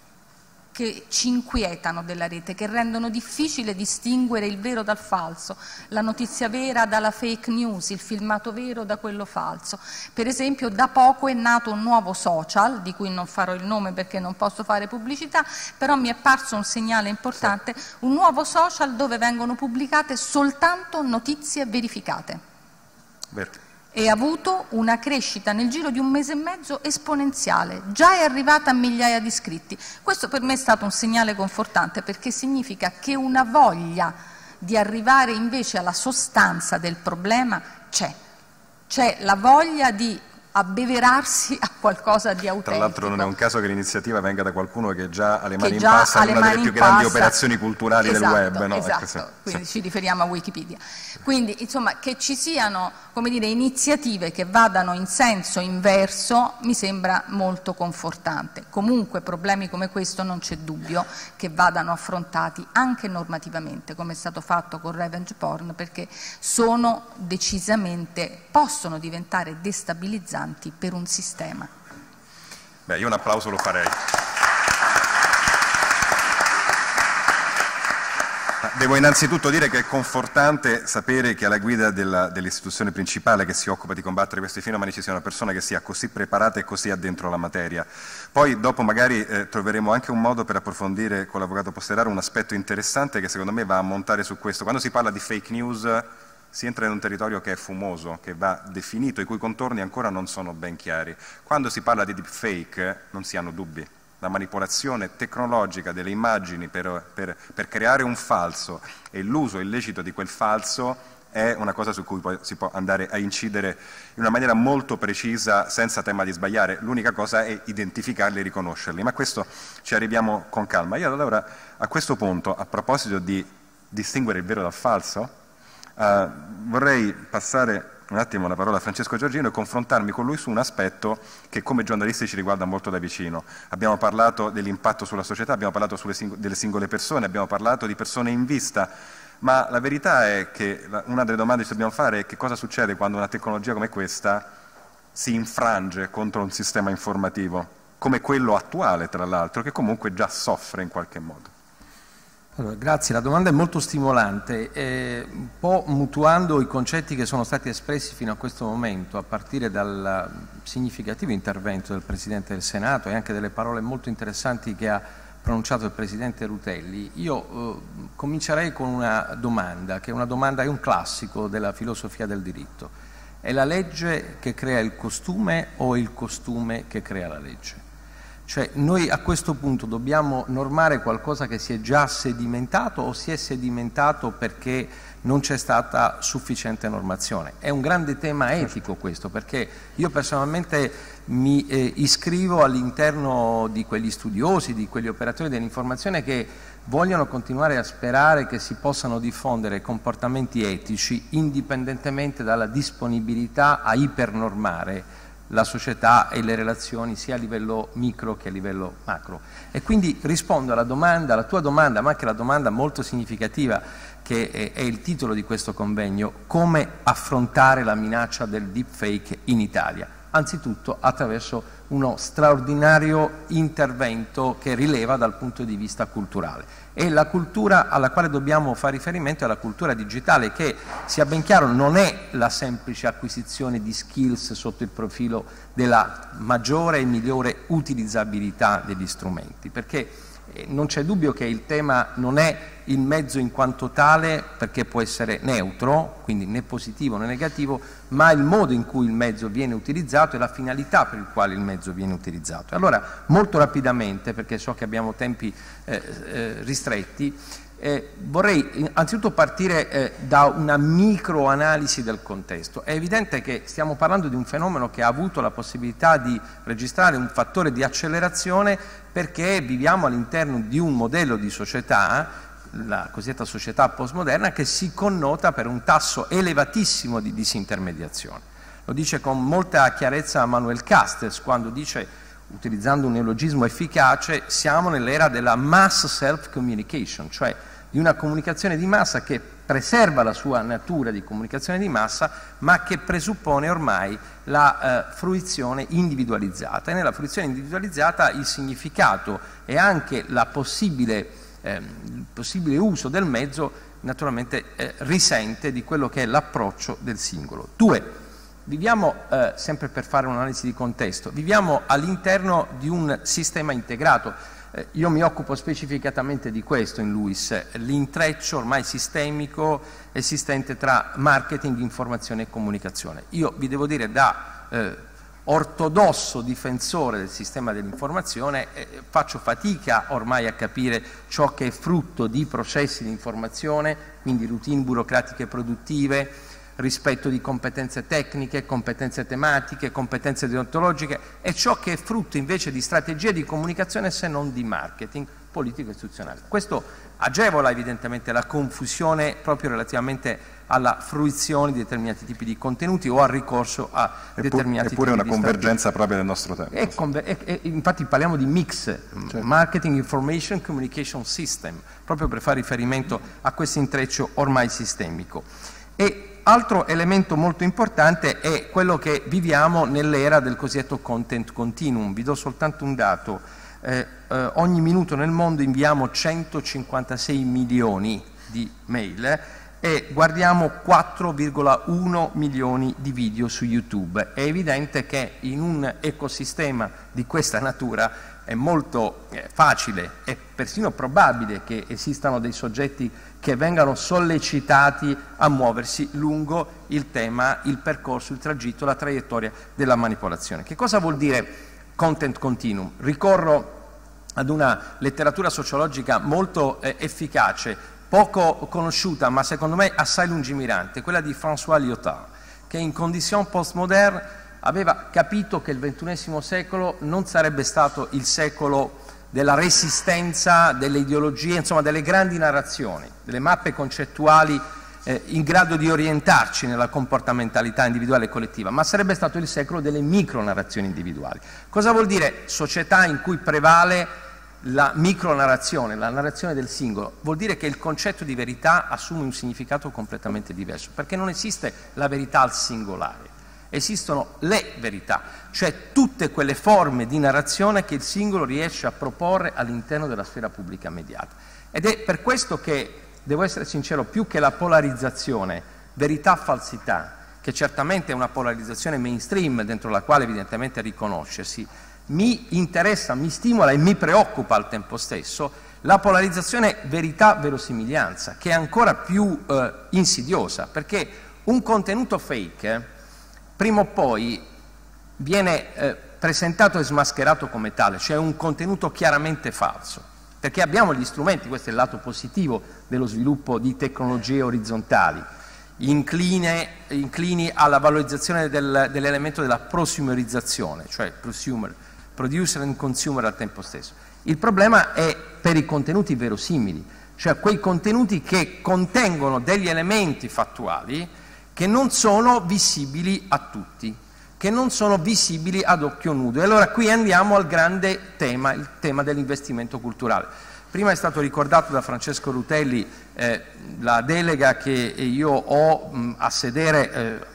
che ci inquietano della rete, che rendono difficile distinguere il vero dal falso, la notizia vera dalla fake news, il filmato vero da quello falso. Per esempio, da poco è nato un nuovo social, di cui non farò il nome perché non posso fare pubblicità, però mi è parso un segnale importante, un nuovo social dove vengono pubblicate soltanto notizie verificate. Vero. E ha avuto una crescita nel giro di un mese e mezzo esponenziale, già è arrivata a migliaia di iscritti. Questo per me è stato un segnale confortante perché significa che una voglia di arrivare invece alla sostanza del problema c'è, c'è la voglia di abbeverarsi a qualcosa di autentico. Tra l'altro non è un caso che l'iniziativa venga da qualcuno che già ha le mani in già passa in una delle più grandi passa. operazioni culturali esatto, del web. No? Esatto, ecco, sì, quindi sì. ci riferiamo a Wikipedia. Quindi insomma che ci siano, come dire, iniziative che vadano in senso inverso mi sembra molto confortante. Comunque problemi come questo non c'è dubbio che vadano affrontati anche normativamente, come è stato fatto con revenge porn, perché sono decisamente, possono diventare destabilizzanti per un sistema. Beh, io un applauso lo farei. Devo innanzitutto dire che è confortante sapere che alla guida dell'istituzione principale che si occupa di combattere questi fenomeni ci sia una persona che sia così preparata e così addentro la materia. Poi dopo magari eh, troveremo anche un modo per approfondire con l'avvocato Posteraro un aspetto interessante che secondo me va a montare su questo. Quando si parla di fake news si entra in un territorio che è fumoso, che va definito, i cui contorni ancora non sono ben chiari. Quando si parla di deepfake non si hanno dubbi. la manipolazione tecnologica delle immagini per, per, per creare un falso e l'uso illecito di quel falso è una cosa su cui poi si può andare a incidere in una maniera molto precisa senza tema di sbagliare. L'unica cosa è identificarli e riconoscerli, ma a questo ci arriviamo con calma. Io allora a questo punto, a proposito di distinguere il vero dal falso, eh, vorrei passare un attimo la parola a Francesco Giorgino e confrontarmi con lui su un aspetto che come giornalisti ci riguarda molto da vicino. Abbiamo parlato dell'impatto sulla società, abbiamo parlato sulle sing- delle singole persone, abbiamo parlato di persone in vista, ma la verità è che una delle domande che ci dobbiamo fare è che cosa succede quando una tecnologia come questa si infrange contro un sistema informativo, come quello attuale tra l'altro, che comunque già soffre in qualche modo. Allora, grazie, la domanda è molto stimolante, eh, un po' mutuando i concetti che sono stati espressi fino a questo momento, a partire dal significativo intervento del Presidente del Senato e anche delle parole molto interessanti che ha pronunciato il Presidente Rutelli. Io eh, comincerei con una domanda, che è una domanda, è un classico della filosofia del diritto. È la legge che crea il costume o il costume che crea la legge? Cioè noi a questo punto dobbiamo normare qualcosa che si è già sedimentato o si è sedimentato perché non c'è stata sufficiente normazione? È un grande tema etico questo, perché io personalmente mi eh, iscrivo all'interno di quegli studiosi, di quegli operatori dell'informazione che vogliono continuare a sperare che si possano diffondere comportamenti etici indipendentemente dalla disponibilità a ipernormare la società e le relazioni sia a livello micro che a livello macro. E quindi rispondo alla domanda, alla tua domanda, ma anche alla domanda molto significativa che è, è il titolo di questo convegno: come affrontare la minaccia del deepfake in Italia? Anzitutto attraverso uno straordinario intervento che rileva dal punto di vista culturale. E la cultura alla quale dobbiamo fare riferimento è la cultura digitale, che, sia ben chiaro, non è la semplice acquisizione di skills sotto il profilo della maggiore e migliore utilizzabilità degli strumenti, perché non c'è dubbio che il tema non è il mezzo in quanto tale, perché può essere neutro, quindi né positivo né negativo, ma il modo in cui il mezzo viene utilizzato e la finalità per il quale il mezzo viene utilizzato. Allora, molto rapidamente, perché so che abbiamo tempi eh, eh, ristretti, eh, vorrei anzitutto partire eh, da una microanalisi del contesto. È evidente che stiamo parlando di un fenomeno che ha avuto la possibilità di registrare un fattore di accelerazione perché viviamo all'interno di un modello di società, la cosiddetta società postmoderna, che si connota per un tasso elevatissimo di disintermediazione. Lo dice con molta chiarezza Manuel Castells quando dice, utilizzando un neologismo efficace, siamo nell'era della mass self-communication, cioè di una comunicazione di massa che preserva la sua natura di comunicazione di massa, ma che presuppone ormai la eh, fruizione individualizzata. E nella fruizione individualizzata il significato e anche la possibile Eh, il possibile uso del mezzo naturalmente eh, risente di quello che è l'approccio del singolo. Due, viviamo, eh, sempre per fare un'analisi di contesto, viviamo all'interno di un sistema integrato. Eh, io mi occupo specificatamente di questo in Luis, l'intreccio ormai sistemico esistente tra marketing, informazione e comunicazione. Io vi devo dire, da eh, ortodosso difensore del sistema dell'informazione, eh, faccio fatica ormai a capire ciò che è frutto di processi di informazione, quindi routine burocratiche produttive, rispetto di competenze tecniche, competenze tematiche, competenze deontologiche, e ciò che è frutto invece di strategie di comunicazione se non di marketing politico istituzionale. Questo agevola evidentemente la confusione proprio relativamente alla fruizione di determinati tipi di contenuti o al ricorso a determinati tipi di Eppure è una convergenza propria del nostro tempo. E, e, e, infatti parliamo di mix, certo. Marketing Information Communication System, proprio per fare riferimento a questo intreccio ormai sistemico. E altro elemento molto importante è quello che viviamo nell'era del cosiddetto content continuum. Vi do soltanto un dato: eh, eh, ogni minuto nel mondo inviamo centocinquantasei milioni di mail eh, e guardiamo quattro virgola uno milioni di video su YouTube. È evidente che in un ecosistema di questa natura è molto eh, facile e persino probabile che esistano dei soggetti che vengano sollecitati a muoversi lungo il tema, il percorso, il tragitto, la traiettoria della manipolazione. Che cosa vuol dire content continuum? Ricorro ad una letteratura sociologica molto eh, efficace, poco conosciuta, ma secondo me assai lungimirante, quella di François Lyotard, che in Conditions postmoderne aveva capito che il ventunesimo secolo non sarebbe stato il secolo della resistenza, delle ideologie, insomma delle grandi narrazioni, delle mappe concettuali eh, in grado di orientarci nella comportamentalità individuale e collettiva, ma sarebbe stato il secolo delle micronarrazioni individuali. Cosa vuol dire società in cui prevale la micronarrazione, la narrazione del singolo? Vuol dire che il concetto di verità assume un significato completamente diverso, perché non esiste la verità al singolare. Esistono le verità, cioè tutte quelle forme di narrazione che il singolo riesce a proporre all'interno della sfera pubblica mediata. Ed è per questo che, devo essere sincero, più che la polarizzazione verità-falsità, che certamente è una polarizzazione mainstream dentro la quale evidentemente riconoscersi, mi interessa, mi stimola e mi preoccupa al tempo stesso la polarizzazione verità-verosimiglianza, che è ancora più eh, insidiosa, perché un contenuto fake prima o poi viene eh, presentato e smascherato come tale, cioè un contenuto chiaramente falso, perché abbiamo gli strumenti, questo è il lato positivo dello sviluppo di tecnologie orizzontali, incline, inclini alla valorizzazione del, dell'elemento della prosumerizzazione, cioè prosumer, producer and consumer al tempo stesso. Il problema è per i contenuti verosimili, cioè quei contenuti che contengono degli elementi fattuali che non sono visibili a tutti, che non sono visibili ad occhio nudo. E allora qui andiamo al grande tema, il tema dell'investimento culturale. Prima è stato ricordato da Francesco Rutelli eh, la delega che io ho mh, a sedere eh,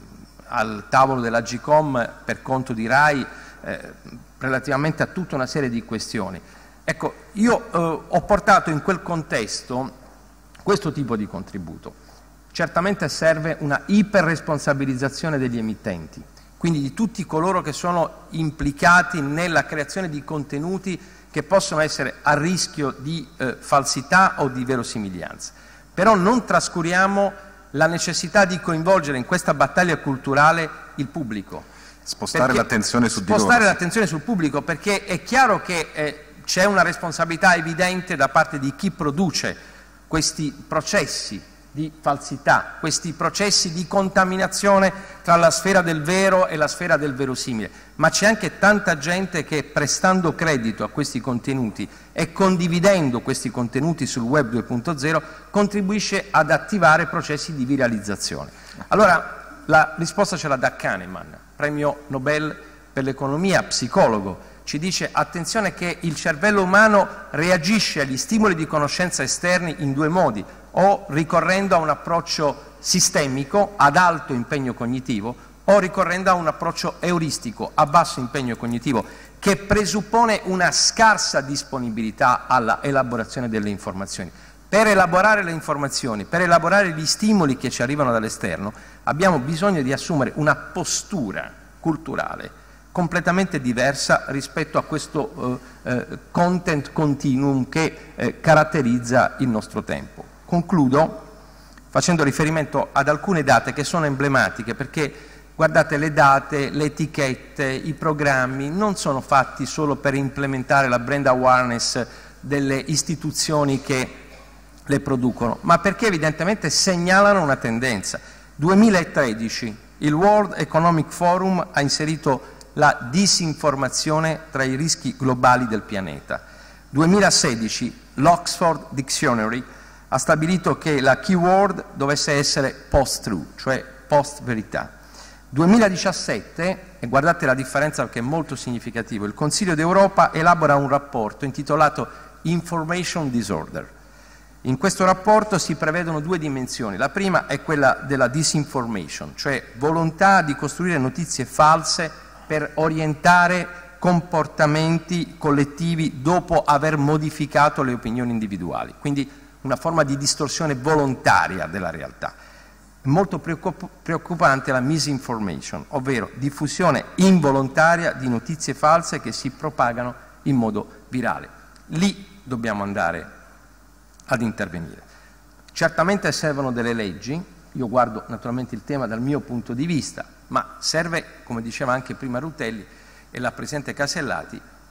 al tavolo della Agcom per conto di RAI eh, relativamente a tutta una serie di questioni. Ecco, io eh, ho portato in quel contesto questo tipo di contributo. Certamente serve una iperresponsabilizzazione degli emittenti, quindi di tutti coloro che sono implicati nella creazione di contenuti che possono essere a rischio di eh, falsità o di verosimiglianza. Però non trascuriamo la necessità di coinvolgere in questa battaglia culturale il pubblico. Spostare l'attenzione su di loro. Spostare l'attenzione sul pubblico, perché è chiaro che eh, c'è una responsabilità evidente da parte di chi produce questi processi di falsità, questi processi di contaminazione tra la sfera del vero e la sfera del verosimile, ma c'è anche tanta gente che, prestando credito a questi contenuti e condividendo questi contenuti sul web due punto zero, contribuisce ad attivare processi di viralizzazione. Allora la risposta ce la dà Kahneman, premio Nobel per l'economia, psicologo. Ci dice: attenzione che il cervello umano reagisce agli stimoli di conoscenza esterni in due modi, o ricorrendo a un approccio sistemico ad alto impegno cognitivo, o ricorrendo a un approccio euristico a basso impegno cognitivo, che presuppone una scarsa disponibilità alla elaborazione delle informazioni. Per elaborare le informazioni, per elaborare gli stimoli che ci arrivano dall'esterno, abbiamo bisogno di assumere una postura culturale completamente diversa rispetto a questo eh, eh, content continuum che eh, caratterizza il nostro tempo. Concludo facendo riferimento ad alcune date che sono emblematiche, perché guardate, le date, le etichette, i programmi non sono fatti solo per implementare la brand awareness delle istituzioni che le producono, ma perché evidentemente segnalano una tendenza. duemilatredici il World Economic Forum ha inserito la disinformazione tra i rischi globali del pianeta. duemilasedici l'Oxford Dictionary ha stabilito che la keyword dovesse essere post-truth, cioè post-verità. duemiladiciassette, e guardate la differenza perché è molto significativo, il Consiglio d'Europa elabora un rapporto intitolato Information Disorder. In questo rapporto si prevedono due dimensioni. La prima è quella della disinformation, cioè volontà di costruire notizie false per orientare comportamenti collettivi dopo aver modificato le opinioni individuali, quindi una forma di distorsione volontaria della realtà. È molto preoccupante la misinformation, ovvero diffusione involontaria di notizie false che si propagano in modo virale. Lì dobbiamo andare ad intervenire. Certamente servono delle leggi, io guardo naturalmente il tema dal mio punto di vista, ma serve, come diceva anche prima Rutelli e la Presidente Casellati,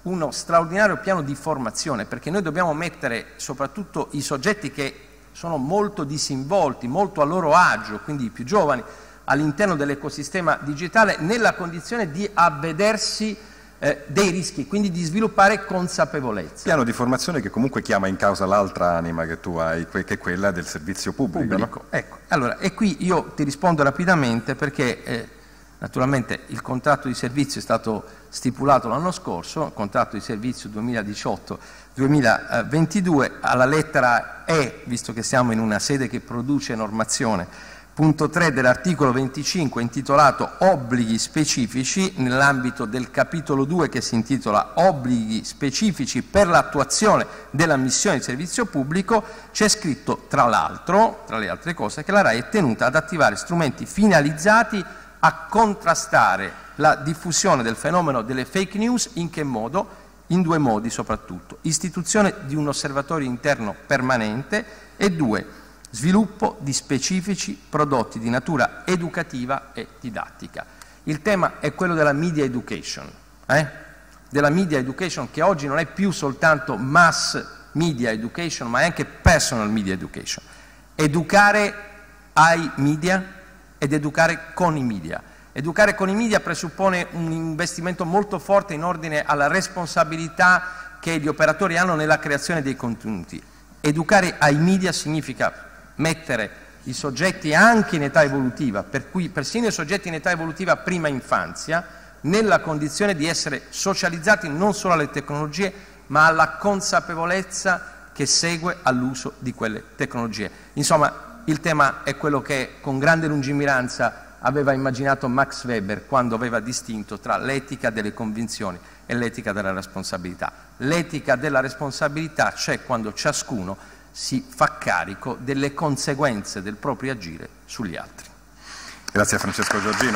uno straordinario piano di formazione, perché noi dobbiamo mettere soprattutto i soggetti che sono molto disinvolti, molto a loro agio, quindi i più giovani, all'interno dell'ecosistema digitale, nella condizione di avvedersi eh, dei rischi, quindi di sviluppare consapevolezza. Piano di formazione che comunque chiama in causa l'altra anima che tu hai, che è quella del servizio pubblico. pubblico. No? Ecco, allora, e qui io ti rispondo rapidamente perché eh, naturalmente il contratto di servizio è stato stipulato l'anno scorso, il contratto di servizio duemiladiciotto duemilaventidue, alla lettera E, visto che siamo in una sede che produce normazione, punto tre dell'articolo venticinque intitolato Obblighi specifici, nell'ambito del capitolo due che si intitola Obblighi specifici per l'attuazione della missione di servizio pubblico, c'è scritto tra l'altro, tra le altre cose, che la RAI è tenuta ad attivare strumenti finalizzati a contrastare la diffusione del fenomeno delle fake news. In che modo? In due modi soprattutto: istituzione di un osservatorio interno permanente e due, sviluppo di specifici prodotti di natura educativa e didattica. Il tema è quello della media education, eh? della media education che oggi non è più soltanto mass media education, ma è anche personal media education. Educare ai media ed educare con i media. Educare con i media presuppone un investimento molto forte in ordine alla responsabilità che gli operatori hanno nella creazione dei contenuti. Educare ai media significa mettere i soggetti anche in età evolutiva, per cui persino i soggetti in età evolutiva prima infanzia, nella condizione di essere socializzati non solo alle tecnologie, ma alla consapevolezza che segue all'uso di quelle tecnologie. Insomma, il tema è quello che con grande lungimiranza aveva immaginato Max Weber quando aveva distinto tra l'etica delle convinzioni e l'etica della responsabilità. L'etica della responsabilità c'è quando ciascuno si fa carico delle conseguenze del proprio agire sugli altri. Grazie a Francesco Giorgino.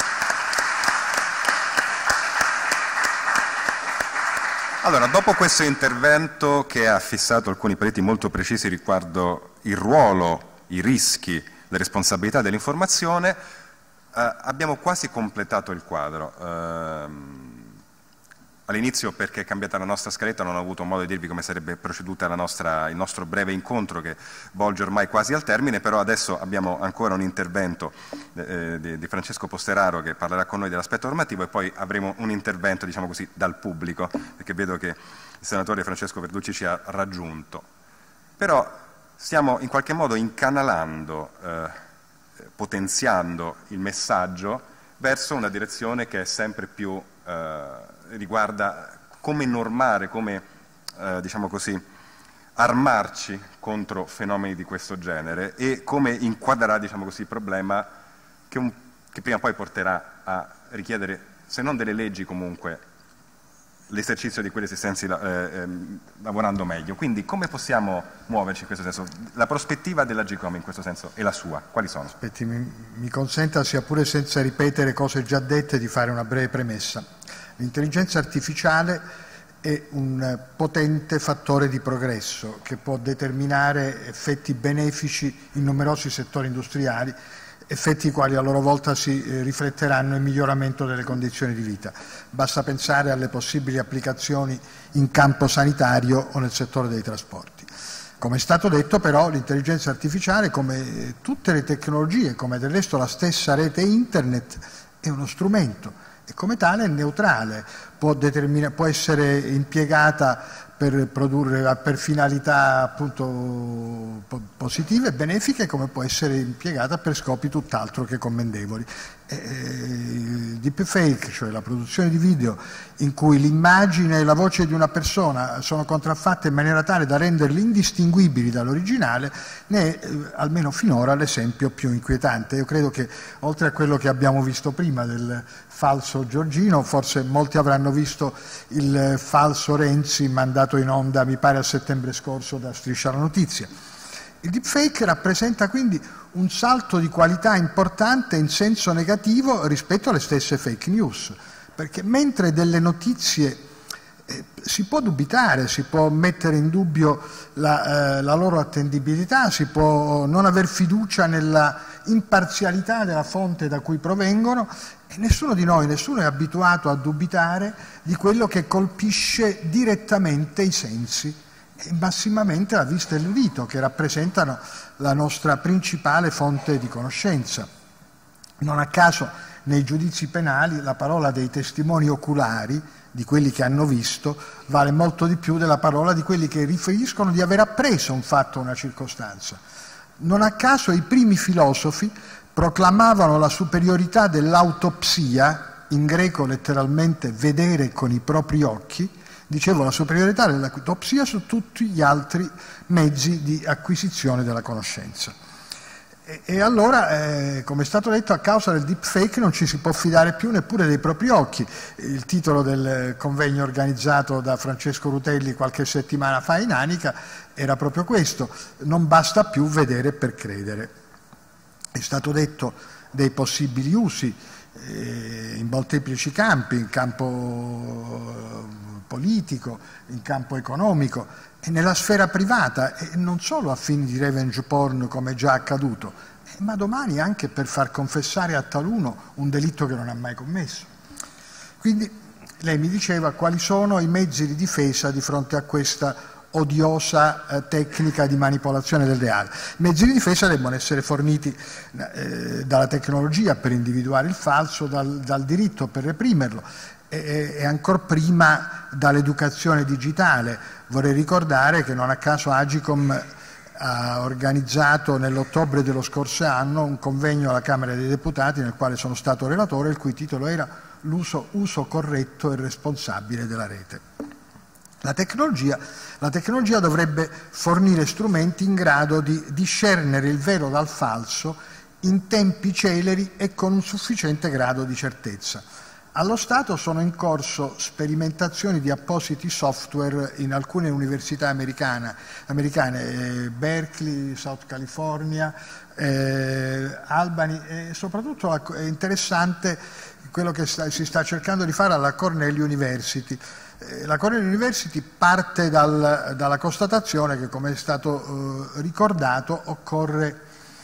Allora, dopo questo intervento che ha fissato alcuni paletti molto precisi riguardo il ruolo, i rischi, le responsabilità dell'informazione, Uh, abbiamo quasi completato il quadro. Uh, all'inizio, perché è cambiata la nostra scaletta, non ho avuto modo di dirvi come sarebbe proceduta la nostra, il nostro breve incontro che volge ormai quasi al termine, però adesso abbiamo ancora un intervento eh, di, di Francesco Posteraro che parlerà con noi dell'aspetto normativo e poi avremo un intervento, diciamo così, dal pubblico, perché vedo che il senatore Francesco Verducci ci ha raggiunto. Però stiamo in qualche modo incanalando eh, potenziando il messaggio verso una direzione che è sempre più eh, riguarda come normare, come eh, diciamo così, armarci contro fenomeni di questo genere e come inquadrare, diciamo così, il problema che, un, che prima o poi porterà a richiedere, se non delle leggi, comunque l'esercizio di quelle esistenze eh, eh, lavorando meglio. Quindi come possiamo muoverci in questo senso? La prospettiva dell'Agcom in questo senso è la sua. Quali sono? Aspetti, mi, mi consenta, sia pure senza ripetere cose già dette, di fare una breve premessa. L'intelligenza artificiale è un potente fattore di progresso che può determinare effetti benefici in numerosi settori industriali, effetti quali a loro volta si eh, rifletteranno in miglioramento delle condizioni di vita. Basta pensare alle possibili applicazioni in campo sanitario o nel settore dei trasporti. Come è stato detto però, l'intelligenza artificiale, come tutte le tecnologie, come del resto la stessa rete internet, è uno strumento e come tale è neutrale, può, può essere impiegata per produrre per finalità appunto positive, benefiche, come può essere impiegata per scopi tutt'altro che commendevoli. Il deepfake, cioè la produzione di video in cui l'immagine e la voce di una persona sono contraffatte in maniera tale da renderli indistinguibili dall'originale, ne è almeno finora l'esempio più inquietante. Io credo che oltre a quello che abbiamo visto prima del falso Giorgino, forse molti avranno visto il falso Renzi mandato in onda, mi pare a settembre scorso, da Striscia la Notizia. Il deepfake rappresenta quindi un salto di qualità importante in senso negativo rispetto alle stesse fake news, perché mentre delle notizie Eh, si può dubitare, si può mettere in dubbio la, eh, la loro attendibilità, si può non aver fiducia nella imparzialità della fonte da cui provengono, e nessuno di noi, nessuno è abituato a dubitare di quello che colpisce direttamente i sensi e massimamente la vista e l'udito, che rappresentano la nostra principale fonte di conoscenza. Non a caso nei giudizi penali la parola dei testimoni oculari, di quelli che hanno visto, vale molto di più della parola di quelli che riferiscono di aver appreso un fatto o una circostanza. Non a caso i primi filosofi proclamavano la superiorità dell'autopsia, in greco letteralmente vedere con i propri occhi, dicevo la superiorità dell'autopsia su tutti gli altri mezzi di acquisizione della conoscenza. E, e allora, eh, come è stato detto, a causa del deepfake non ci si può fidare più neppure dei propri occhi. Il titolo del convegno organizzato da Francesco Rutelli qualche settimana fa in Anica era proprio questo: non basta più vedere per credere. È stato detto dei possibili usi eh, in molteplici campi, in campo politico, in campo economico e nella sfera privata, e non solo a fini di revenge porn come è già accaduto, eh, ma domani anche per far confessare a taluno un delitto che non ha mai commesso. Quindi lei mi diceva quali sono i mezzi di difesa di fronte a questa odiosa eh, tecnica di manipolazione del reale. I mezzi di difesa debbono essere forniti eh, dalla tecnologia per individuare il falso, dal, dal diritto per reprimerlo e, e ancor prima dall'educazione digitale. Vorrei ricordare che non a caso Agicom ha organizzato nell'ottobre dello scorso anno un convegno alla Camera dei Deputati nel quale sono stato relatore, il cui titolo era l'uso uso corretto e responsabile della rete. La tecnologia, la tecnologia dovrebbe fornire strumenti in grado di discernere il vero dal falso in tempi celeri e con un sufficiente grado di certezza. Allo Stato sono in corso sperimentazioni di appositi software in alcune università americane, americane eh, Berkeley, South California, eh, Albany, e soprattutto è interessante quello che sta, si sta cercando di fare alla Cornell University. La Cornell University parte dal, dalla constatazione che, come è stato eh, ricordato, occorre,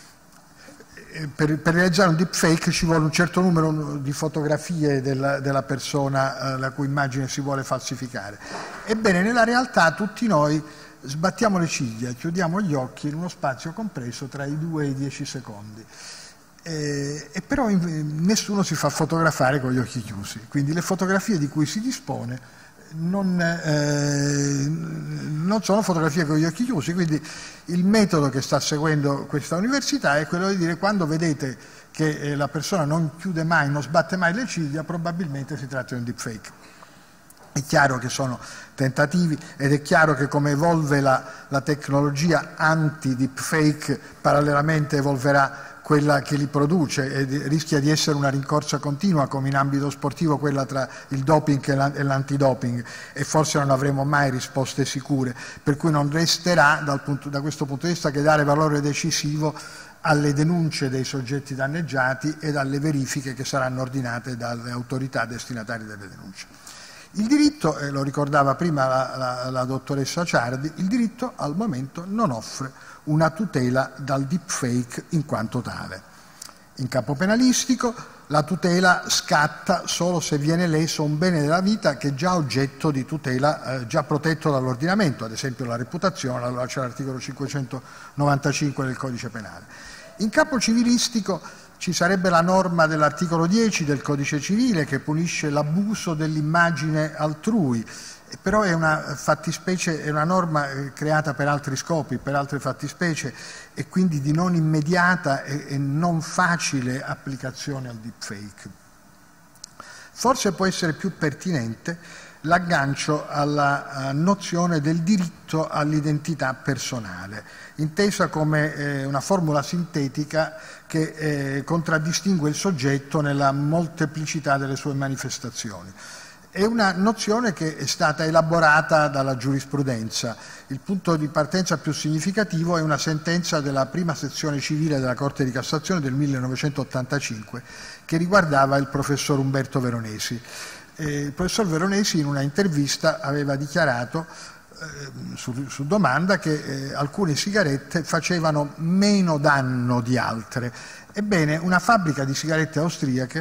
eh, per, per realizzare un deepfake ci vuole un certo numero di fotografie della, della persona eh, la cui immagine si vuole falsificare. Ebbene, nella realtà tutti noi sbattiamo le ciglia, chiudiamo gli occhi in uno spazio compreso tra i due e i dieci secondi. Eh, e però in, nessuno si fa fotografare con gli occhi chiusi, quindi le fotografie di cui si dispone Non, eh, non sono fotografie con gli occhi chiusi, quindi il metodo che sta seguendo questa università è quello di dire: quando vedete che eh, la persona non chiude mai, non sbatte mai le ciglia, probabilmente si tratta di un deepfake. È chiaro che sono tentativi ed è chiaro che come evolve la, la tecnologia anti-deepfake, parallelamente evolverà quella che li produce, e rischia di essere una rincorsa continua, come in ambito sportivo quella tra il doping e l'antidoping, e forse non avremo mai risposte sicure, per cui non resterà dal punto, da questo punto di vista che dare valore decisivo alle denunce dei soggetti danneggiati e alle verifiche che saranno ordinate dalle autorità destinatarie delle denunce. Il diritto, eh, lo ricordava prima la, la, la dottoressa Ciardi, il diritto al momento non offre una tutela dal deepfake in quanto tale. In campo penalistico la tutela scatta solo se viene leso un bene della vita che è già oggetto di tutela, eh, già protetto dall'ordinamento, ad esempio la reputazione, allora c'è l'articolo cinquecentonovantacinque del Codice Penale. In campo civilistico ci sarebbe la norma dell'articolo dieci del Codice Civile che punisce l'abuso dell'immagine altrui, però è una fattispecie, è una norma creata per altri scopi, per altre fattispecie, e quindi di non immediata e, e non facile applicazione al deepfake. Forse può essere più pertinente l'aggancio alla nozione del diritto all'identità personale, intesa come eh, una formula sintetica che eh, contraddistingue il soggetto nella molteplicità delle sue manifestazioni. È una nozione che è stata elaborata dalla giurisprudenza. Il punto di partenza più significativo è una sentenza della prima sezione civile della Corte di Cassazione del millenovecentottantacinque che riguardava il professor Umberto Veronesi. E il professor Veronesi in una intervista aveva dichiarato eh, su, su domanda che eh, alcune sigarette facevano meno danno di altre. Ebbene, una fabbrica di sigarette austriache,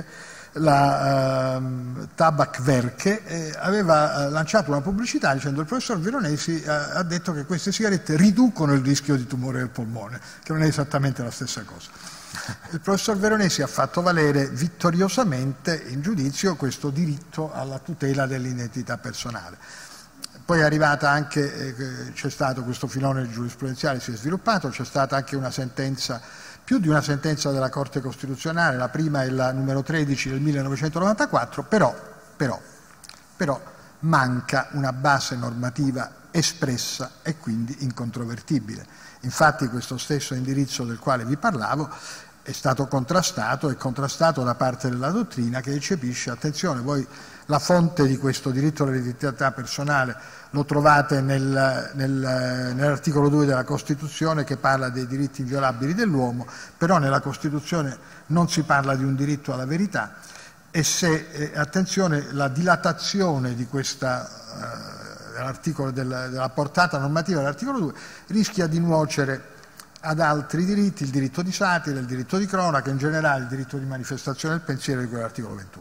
la uh, Tabakwerke, eh, aveva uh, lanciato una pubblicità dicendo: il professor Veronesi uh, ha detto che queste sigarette riducono il rischio di tumore del polmone, che non è esattamente la stessa cosa. Il professor Veronesi ha fatto valere vittoriosamente in giudizio questo diritto alla tutela dell'identità personale. Poi è arrivata anche, eh, c'è stato questo filone giurisprudenziale, si è sviluppato, c'è stata anche una sentenza, più di una sentenza della Corte Costituzionale, la prima è la numero tredici del millenovecentonovantaquattro, però, però, però manca una base normativa espressa e quindi incontrovertibile. Infatti questo stesso indirizzo del quale vi parlavo è stato contrastato, è contrastato da parte della dottrina che eccepisce, attenzione, voi la fonte di questo diritto all'identità personale lo trovate nel, nel, nell'articolo due della Costituzione, che parla dei diritti inviolabili dell'uomo, però nella Costituzione non si parla di un diritto alla verità, e se, eh, attenzione, la dilatazione di questa, eh, dell'articolo, della, della portata normativa dell'articolo due rischia di nuocere ad altri diritti, il diritto di satira, il diritto di cronaca, in generale il diritto di manifestazione del pensiero di quell'articolo ventuno.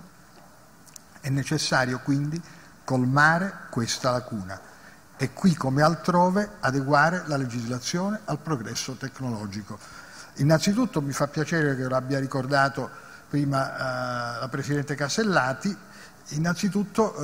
È necessario quindi colmare questa lacuna e qui come altrove adeguare la legislazione al progresso tecnologico. Innanzitutto mi fa piacere che l'abbia ricordato prima eh, la Presidente Casellati, innanzitutto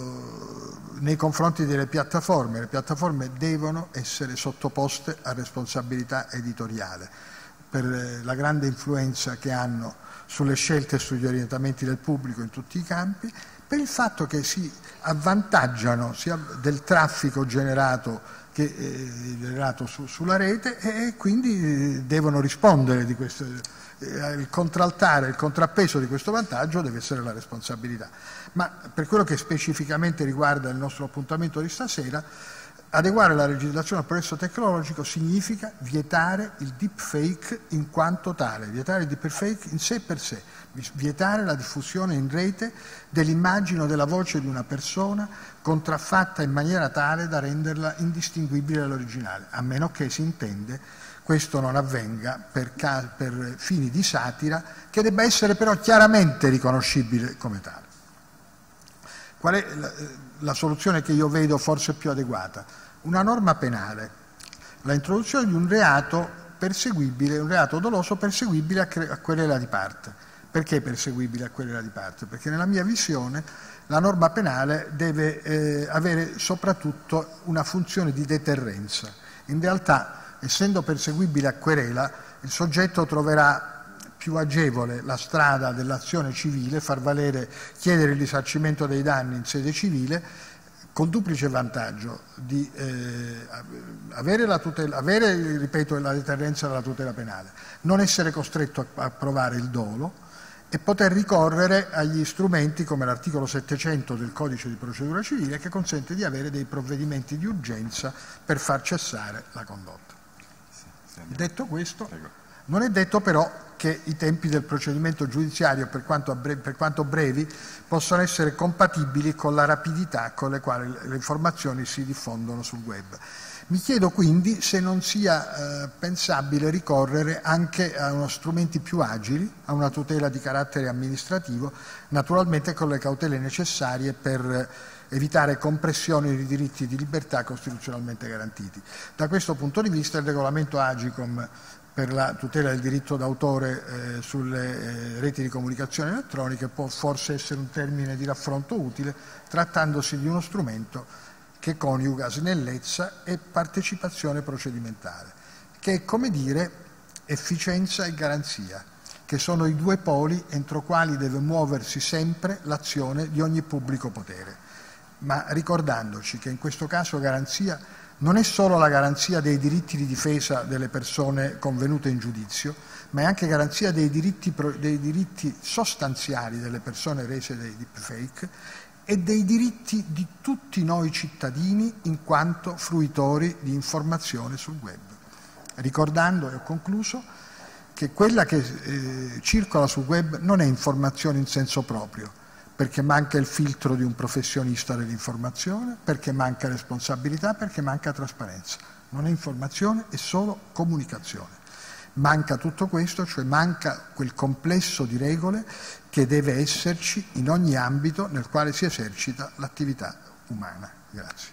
eh, nei confronti delle piattaforme. Le piattaforme devono essere sottoposte a responsabilità editoriale per eh, la grande influenza che hanno sulle scelte e sugli orientamenti del pubblico in tutti i campi, per il fatto che si avvantaggiano sia del traffico generato, che, eh, generato su, sulla rete e, e quindi eh, devono rispondere di questo. Eh, il contraltare, il contrappeso di questo vantaggio deve essere la responsabilità. Ma per quello che specificamente riguarda il nostro appuntamento di stasera, adeguare la legislazione al progresso tecnologico significa vietare il deepfake in quanto tale, vietare il deepfake in sé per sé, vietare la diffusione in rete dell'immagine o della voce di una persona contraffatta in maniera tale da renderla indistinguibile dall'originale, a meno che si intende questo non avvenga per, per fini di satira, che debba essere però chiaramente riconoscibile come tale. Qual è la, la soluzione che io vedo forse più adeguata? Una norma penale, la introduzione di un reato perseguibile, un reato doloso perseguibile a, a querela di parte. Perché perseguibile a querela di parte? Perché nella mia visione la norma penale deve eh, avere soprattutto una funzione di deterrenza. In realtà, essendo perseguibile a querela, il soggetto troverà più agevole la strada dell'azione civile, far valere, chiedere il risarcimento dei danni in sede civile, col duplice vantaggio di eh, avere, la tutela, avere, ripeto, la deterrenza della tutela penale, non essere costretto a, a provare il dolo e poter ricorrere agli strumenti come l'articolo settecento del Codice di procedura civile, che consente di avere dei provvedimenti di urgenza per far cessare la condotta. Detto questo, non è detto però che i tempi del procedimento giudiziario, per quanto, brevi, per quanto brevi, possano essere compatibili con la rapidità con le quali le informazioni si diffondono sul web. Mi chiedo quindi se non sia eh, pensabile ricorrere anche a uno strumenti più agili, a una tutela di carattere amministrativo, naturalmente con le cautele necessarie per evitare compressioni di diritti di libertà costituzionalmente garantiti. Da questo punto di vista il regolamento Agicom per la tutela del diritto d'autore eh, sulle eh, reti di comunicazione elettroniche può forse essere un termine di raffronto utile, trattandosi di uno strumento che coniuga snellezza e partecipazione procedimentale, che è come dire efficienza e garanzia, che sono i due poli entro quali deve muoversi sempre l'azione di ogni pubblico potere. Ma ricordandoci che in questo caso garanzia non è solo la garanzia dei diritti di difesa delle persone convenute in giudizio, ma è anche garanzia dei diritti, dei diritti sostanziali delle persone rese dai deepfake e dei diritti di tutti noi cittadini in quanto fruitori di informazione sul web. Ricordando, e ho concluso, che quella che eh, circola sul web non è informazione in senso proprio, perché manca il filtro di un professionista dell'informazione, perché manca responsabilità, perché manca trasparenza. Non è informazione, è solo comunicazione. Manca tutto questo, cioè manca quel complesso di regole che deve esserci in ogni ambito nel quale si esercita l'attività umana. Grazie.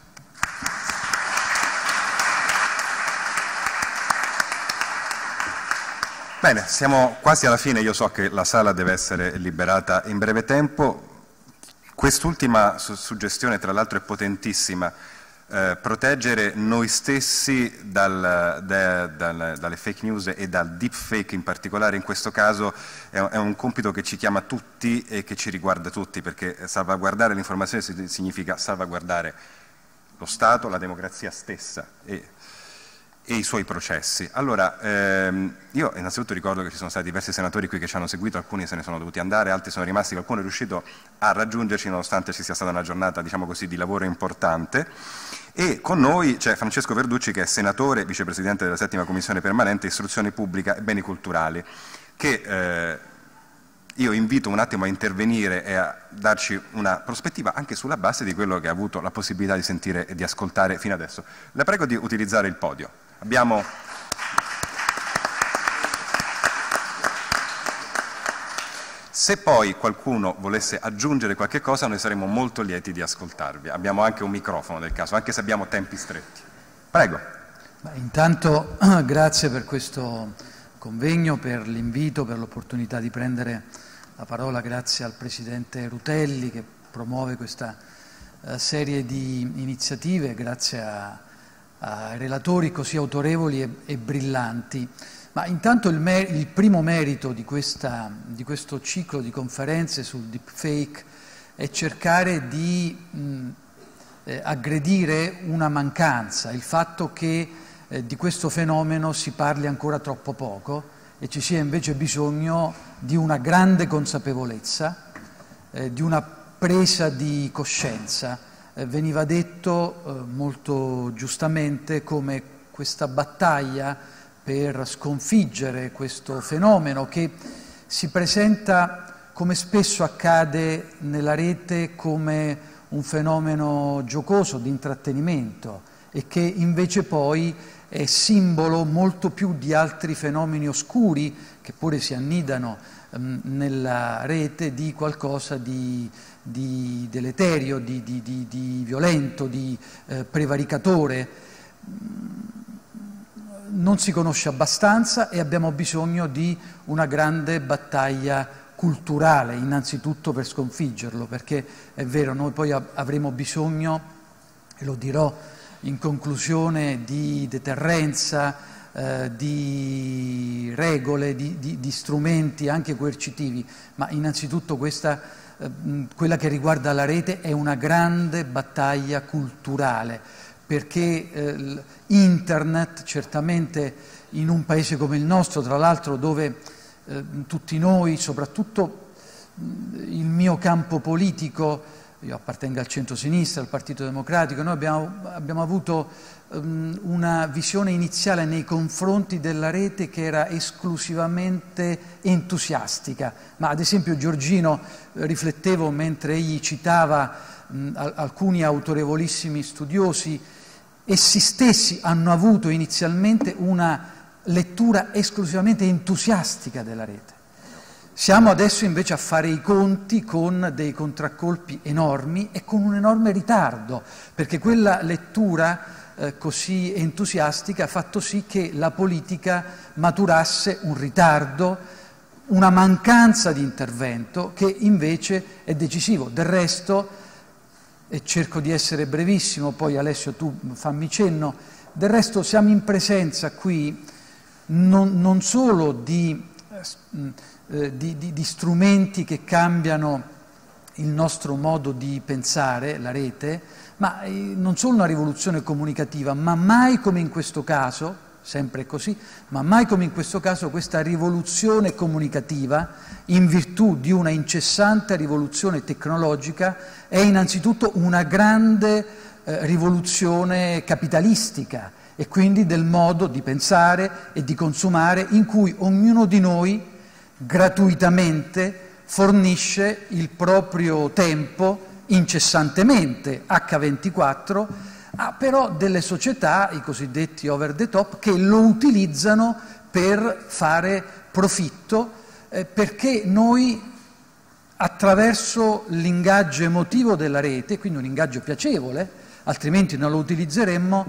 Bene, siamo quasi alla fine, io so che la sala deve essere liberata in breve tempo. Quest'ultima suggestione, tra l'altro, è potentissima. Eh, proteggere noi stessi dal, da, dal, dalle fake news e dal deepfake in particolare in questo caso è, è un compito che ci chiama tutti e che ci riguarda tutti, perché salvaguardare l'informazione significa salvaguardare lo Stato, la democrazia stessa e, e i suoi processi. Allora, ehm, io innanzitutto ricordo che ci sono stati diversi senatori qui che ci hanno seguito, alcuni se ne sono dovuti andare, altri sono rimasti, qualcuno è riuscito a raggiungerci nonostante ci sia stata una giornata, diciamo così, di lavoro importante. E con noi c'è Francesco Verducci, che è senatore, vicepresidente della settima commissione permanente, istruzione pubblica e beni culturali, che eh, io invito un attimo a intervenire e a darci una prospettiva anche sulla base di quello che ha avuto la possibilità di sentire e di ascoltare fino adesso. La prego di utilizzare il podio. Abbiamo... Se poi qualcuno volesse aggiungere qualche cosa, noi saremmo molto lieti di ascoltarvi. Abbiamo anche un microfono nel caso, anche se abbiamo tempi stretti. Prego. Beh, intanto grazie per questo convegno, per l'invito, per l'opportunità di prendere la parola. Grazie al Presidente Rutelli che promuove questa uh, serie di iniziative, grazie a, a relatori così autorevoli e, e brillanti. Ma intanto il, mer- il primo merito di, questa, di questo ciclo di conferenze sul deepfake è cercare di mh, eh, aggredire una mancanza, il fatto che eh, di questo fenomeno si parli ancora troppo poco e ci sia invece bisogno di una grande consapevolezza, eh, di una presa di coscienza. Eh, veniva detto eh, molto giustamente come questa battaglia per sconfiggere questo fenomeno che si presenta, come spesso accade nella rete, come un fenomeno giocoso di intrattenimento e che invece poi è simbolo molto più di altri fenomeni oscuri che pure si annidano um, nella rete, di qualcosa di, di deleterio, di, di, di, di violento, di eh, prevaricatore. Non si conosce abbastanza e abbiamo bisogno di una grande battaglia culturale, innanzitutto per sconfiggerlo, perché è vero, noi poi avremo bisogno, e lo dirò in conclusione, di deterrenza, eh, di regole, di, di, di strumenti anche coercitivi, ma innanzitutto questa, eh, quella che riguarda la rete è una grande battaglia culturale, perché eh, internet certamente in un paese come il nostro, tra l'altro dove eh, tutti noi, soprattutto il mio campo politico, io appartengo al centro-sinistra, al Partito Democratico, noi abbiamo, abbiamo avuto um, una visione iniziale nei confronti della rete che era esclusivamente entusiastica, ma ad esempio Giorgino, eh, riflettevo mentre egli citava mh, alcuni autorevolissimi studiosi, essi stessi hanno avuto inizialmente una lettura esclusivamente entusiastica della rete. Siamo adesso invece a fare i conti con dei contraccolpi enormi e con un enorme ritardo, perché quella lettura eh, così entusiastica ha fatto sì che la politica maturasse un ritardo, una mancanza di intervento che invece è decisivo. Del resto, e cerco di essere brevissimo, poi Alessio tu fammi cenno, del resto siamo in presenza qui non, non solo di, eh, di, di, di strumenti che cambiano il nostro modo di pensare, la rete, ma eh, non solo una rivoluzione comunicativa, ma mai come in questo caso, sempre così, ma mai come in questo caso questa rivoluzione comunicativa, in virtù di una incessante rivoluzione tecnologica, è innanzitutto una grande eh, rivoluzione capitalistica e quindi del modo di pensare e di consumare in cui ognuno di noi gratuitamente fornisce il proprio tempo incessantemente, acca ventiquattro, ha però delle società, i cosiddetti over the top, che lo utilizzano per fare profitto, eh, perché noi attraverso l'ingaggio emotivo della rete, quindi un ingaggio piacevole, altrimenti non lo utilizzeremmo,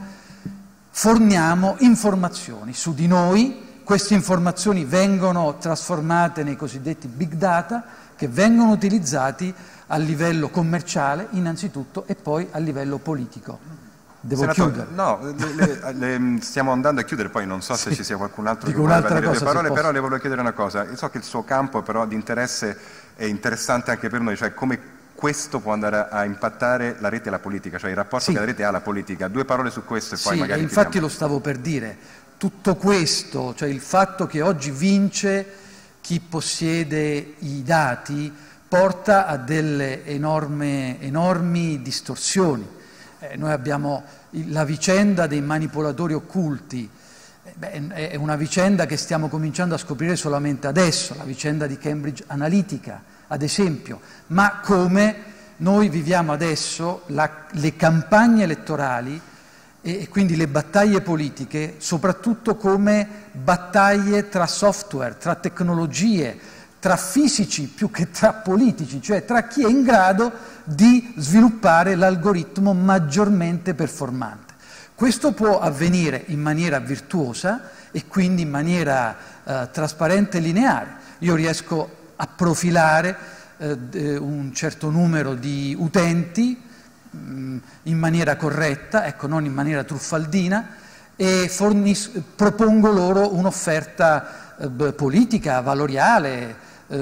forniamo informazioni su di noi. Queste informazioni vengono trasformate nei cosiddetti big data, che vengono utilizzati a livello commerciale innanzitutto e poi a livello politico. Devo Senatore, chiudere. No, le, le, le, stiamo andando a chiudere, poi non so se sì. ci sia qualcun altro Dico che vuole dire cosa, due parole, però le volevo chiedere una cosa. Io so che il suo campo però di interesse è interessante anche per noi, cioè come questo può andare a impattare la rete e la politica, cioè il rapporto sì. che la rete ha alla politica. Due parole su questo e poi sì, magari e infatti chiudiamo. lo stavo per dire. Tutto questo, cioè il fatto che oggi vince chi possiede i dati, porta a delle enorme, enormi distorsioni. Eh, noi abbiamo il, la vicenda dei manipolatori occulti, eh, beh, è una vicenda che stiamo cominciando a scoprire solamente adesso, la vicenda di Cambridge Analytica, ad esempio, ma come noi viviamo adesso la, le campagne elettorali e, e quindi le battaglie politiche, soprattutto come battaglie tra software, tra tecnologie, tra fisici più che tra politici, cioè tra chi è in grado di sviluppare l'algoritmo maggiormente performante. Questo può avvenire in maniera virtuosa e quindi in maniera eh, trasparente e lineare. Io riesco a profilare eh, un certo numero di utenti mh, in maniera corretta, ecco, non in maniera truffaldina, e fornis- propongo loro un'offerta eh, politica, valoriale,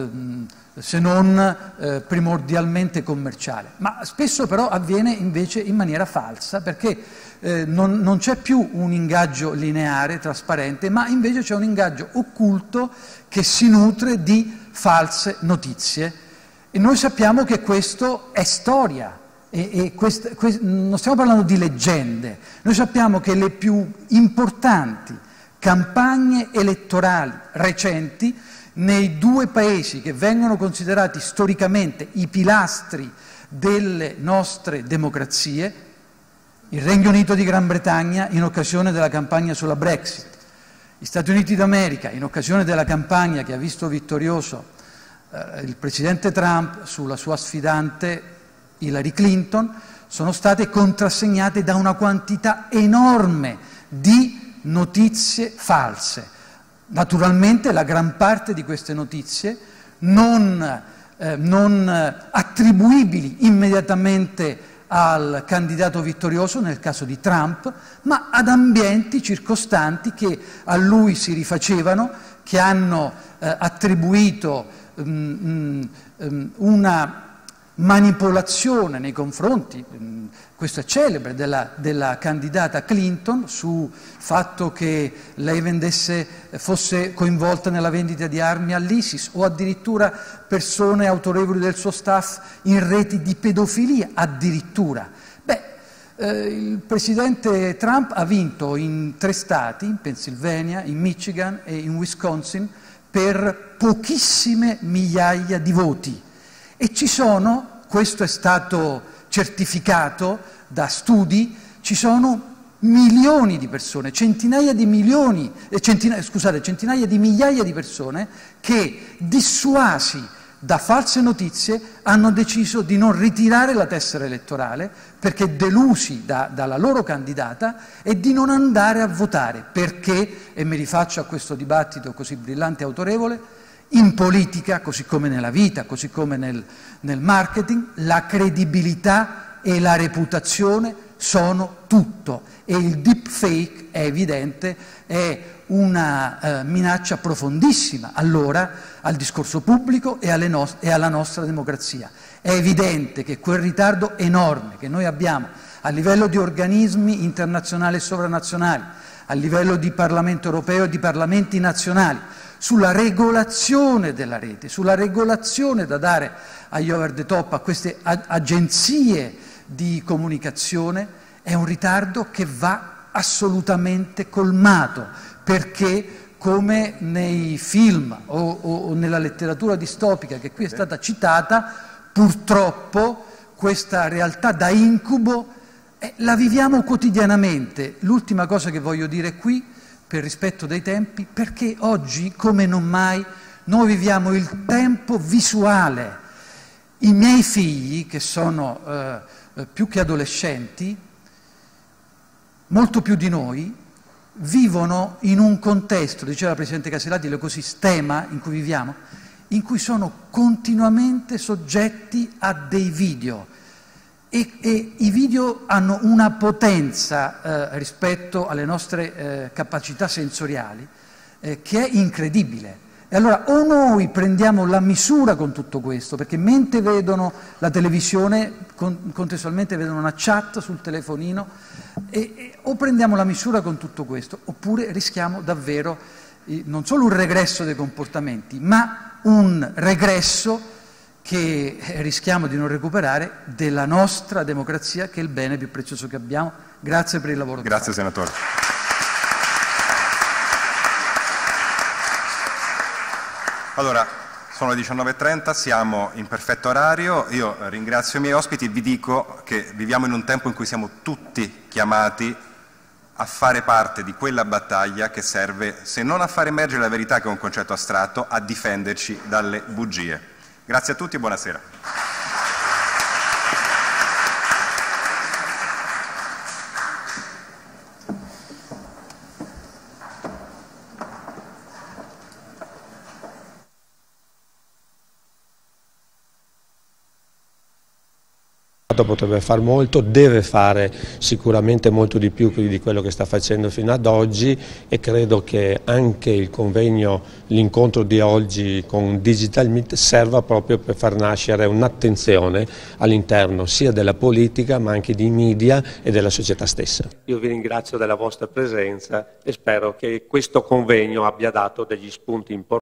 se non eh, primordialmente commerciale, ma spesso però avviene invece in maniera falsa, perché eh, non, non c'è più un ingaggio lineare, trasparente, ma invece c'è un ingaggio occulto che si nutre di false notizie, e noi sappiamo che questo è storia, e, e quest, quest, non stiamo parlando di leggende, noi sappiamo che le più importanti campagne elettorali recenti nei due paesi che vengono considerati storicamente i pilastri delle nostre democrazie, il Regno Unito di Gran Bretagna in occasione della campagna sulla Brexit, gli Stati Uniti d'America in occasione della campagna che ha visto vittorioso eh, il presidente Trump sulla sua sfidante Hillary Clinton, sono state contrassegnate da una quantità enorme di notizie false. Naturalmente la gran parte di queste notizie non, eh, non attribuibili immediatamente al candidato vittorioso, nel caso di Trump, ma ad ambienti circostanti che a lui si rifacevano, che hanno eh, attribuito um, um, una manipolazione nei confronti, um, questo è celebre, della, della candidata Clinton, sul fatto che lei vendesse, fosse coinvolta nella vendita di armi all'ISIS, o addirittura persone autorevoli del suo staff in reti di pedofilia, addirittura. Beh, eh, il presidente Trump ha vinto in tre stati, in Pennsylvania, in Michigan e in Wisconsin, per pochissime migliaia di voti. E ci sono, questo è stato certificato da studi, ci sono milioni di persone, centinaia di milioni, eh, centina, scusate, centinaia di migliaia di persone che, dissuasi da false notizie, hanno deciso di non ritirare la tessera elettorale perché delusi da, dalla loro candidata, e di non andare a votare perché, e mi rifaccio a questo dibattito così brillante e autorevole, in politica, così come nella vita, così come nel, nel marketing, la credibilità e la reputazione sono tutto, e il deepfake, è evidente, è una eh, minaccia profondissima allora al discorso pubblico e, alle no- e alla nostra democrazia. È evidente che quel ritardo enorme che noi abbiamo a livello di organismi internazionali e sovranazionali, a livello di Parlamento europeo e di Parlamenti nazionali, sulla regolazione della rete, sulla regolazione da dare agli over the top, a queste ag- agenzie di comunicazione, è un ritardo che va assolutamente colmato, perché come nei film o, o, o nella letteratura distopica che qui è stata citata, purtroppo questa realtà da incubo eh, la viviamo quotidianamente. L'ultima cosa che voglio dire qui, per rispetto dei tempi, perché oggi, come non mai, noi viviamo il tempo visuale. I miei figli, che sono eh, più che adolescenti, molto più di noi, vivono in un contesto, diceva la Presidente Casellati, l'ecosistema in cui viviamo, in cui sono continuamente soggetti a dei video e, e i video hanno una potenza eh, rispetto alle nostre eh, capacità sensoriali eh, che è incredibile. E allora o noi prendiamo la misura con tutto questo, perché mentre vedono la televisione, con, contestualmente vedono una chat sul telefonino, e, e, o prendiamo la misura con tutto questo, oppure rischiamo davvero eh, non solo un regresso dei comportamenti, ma un regresso che rischiamo di non recuperare della nostra democrazia, che è il bene più prezioso che abbiamo. Grazie per il lavoro. Grazie senatore. Allora, sono le diciannove e trenta, siamo in perfetto orario, io ringrazio i miei ospiti e vi dico che viviamo in un tempo in cui siamo tutti chiamati a fare parte di quella battaglia che serve, se non a far emergere la verità, che è un concetto astratto, a difenderci dalle bugie. Grazie a tutti e buonasera. Potrebbe fare molto, deve fare sicuramente molto di più di quello che sta facendo fino ad oggi, e credo che anche il convegno, l'incontro di oggi con Digital Meet serva proprio per far nascere un'attenzione all'interno sia della politica ma anche dei media e della società stessa. Io vi ringrazio della vostra presenza e spero che questo convegno abbia dato degli spunti importanti.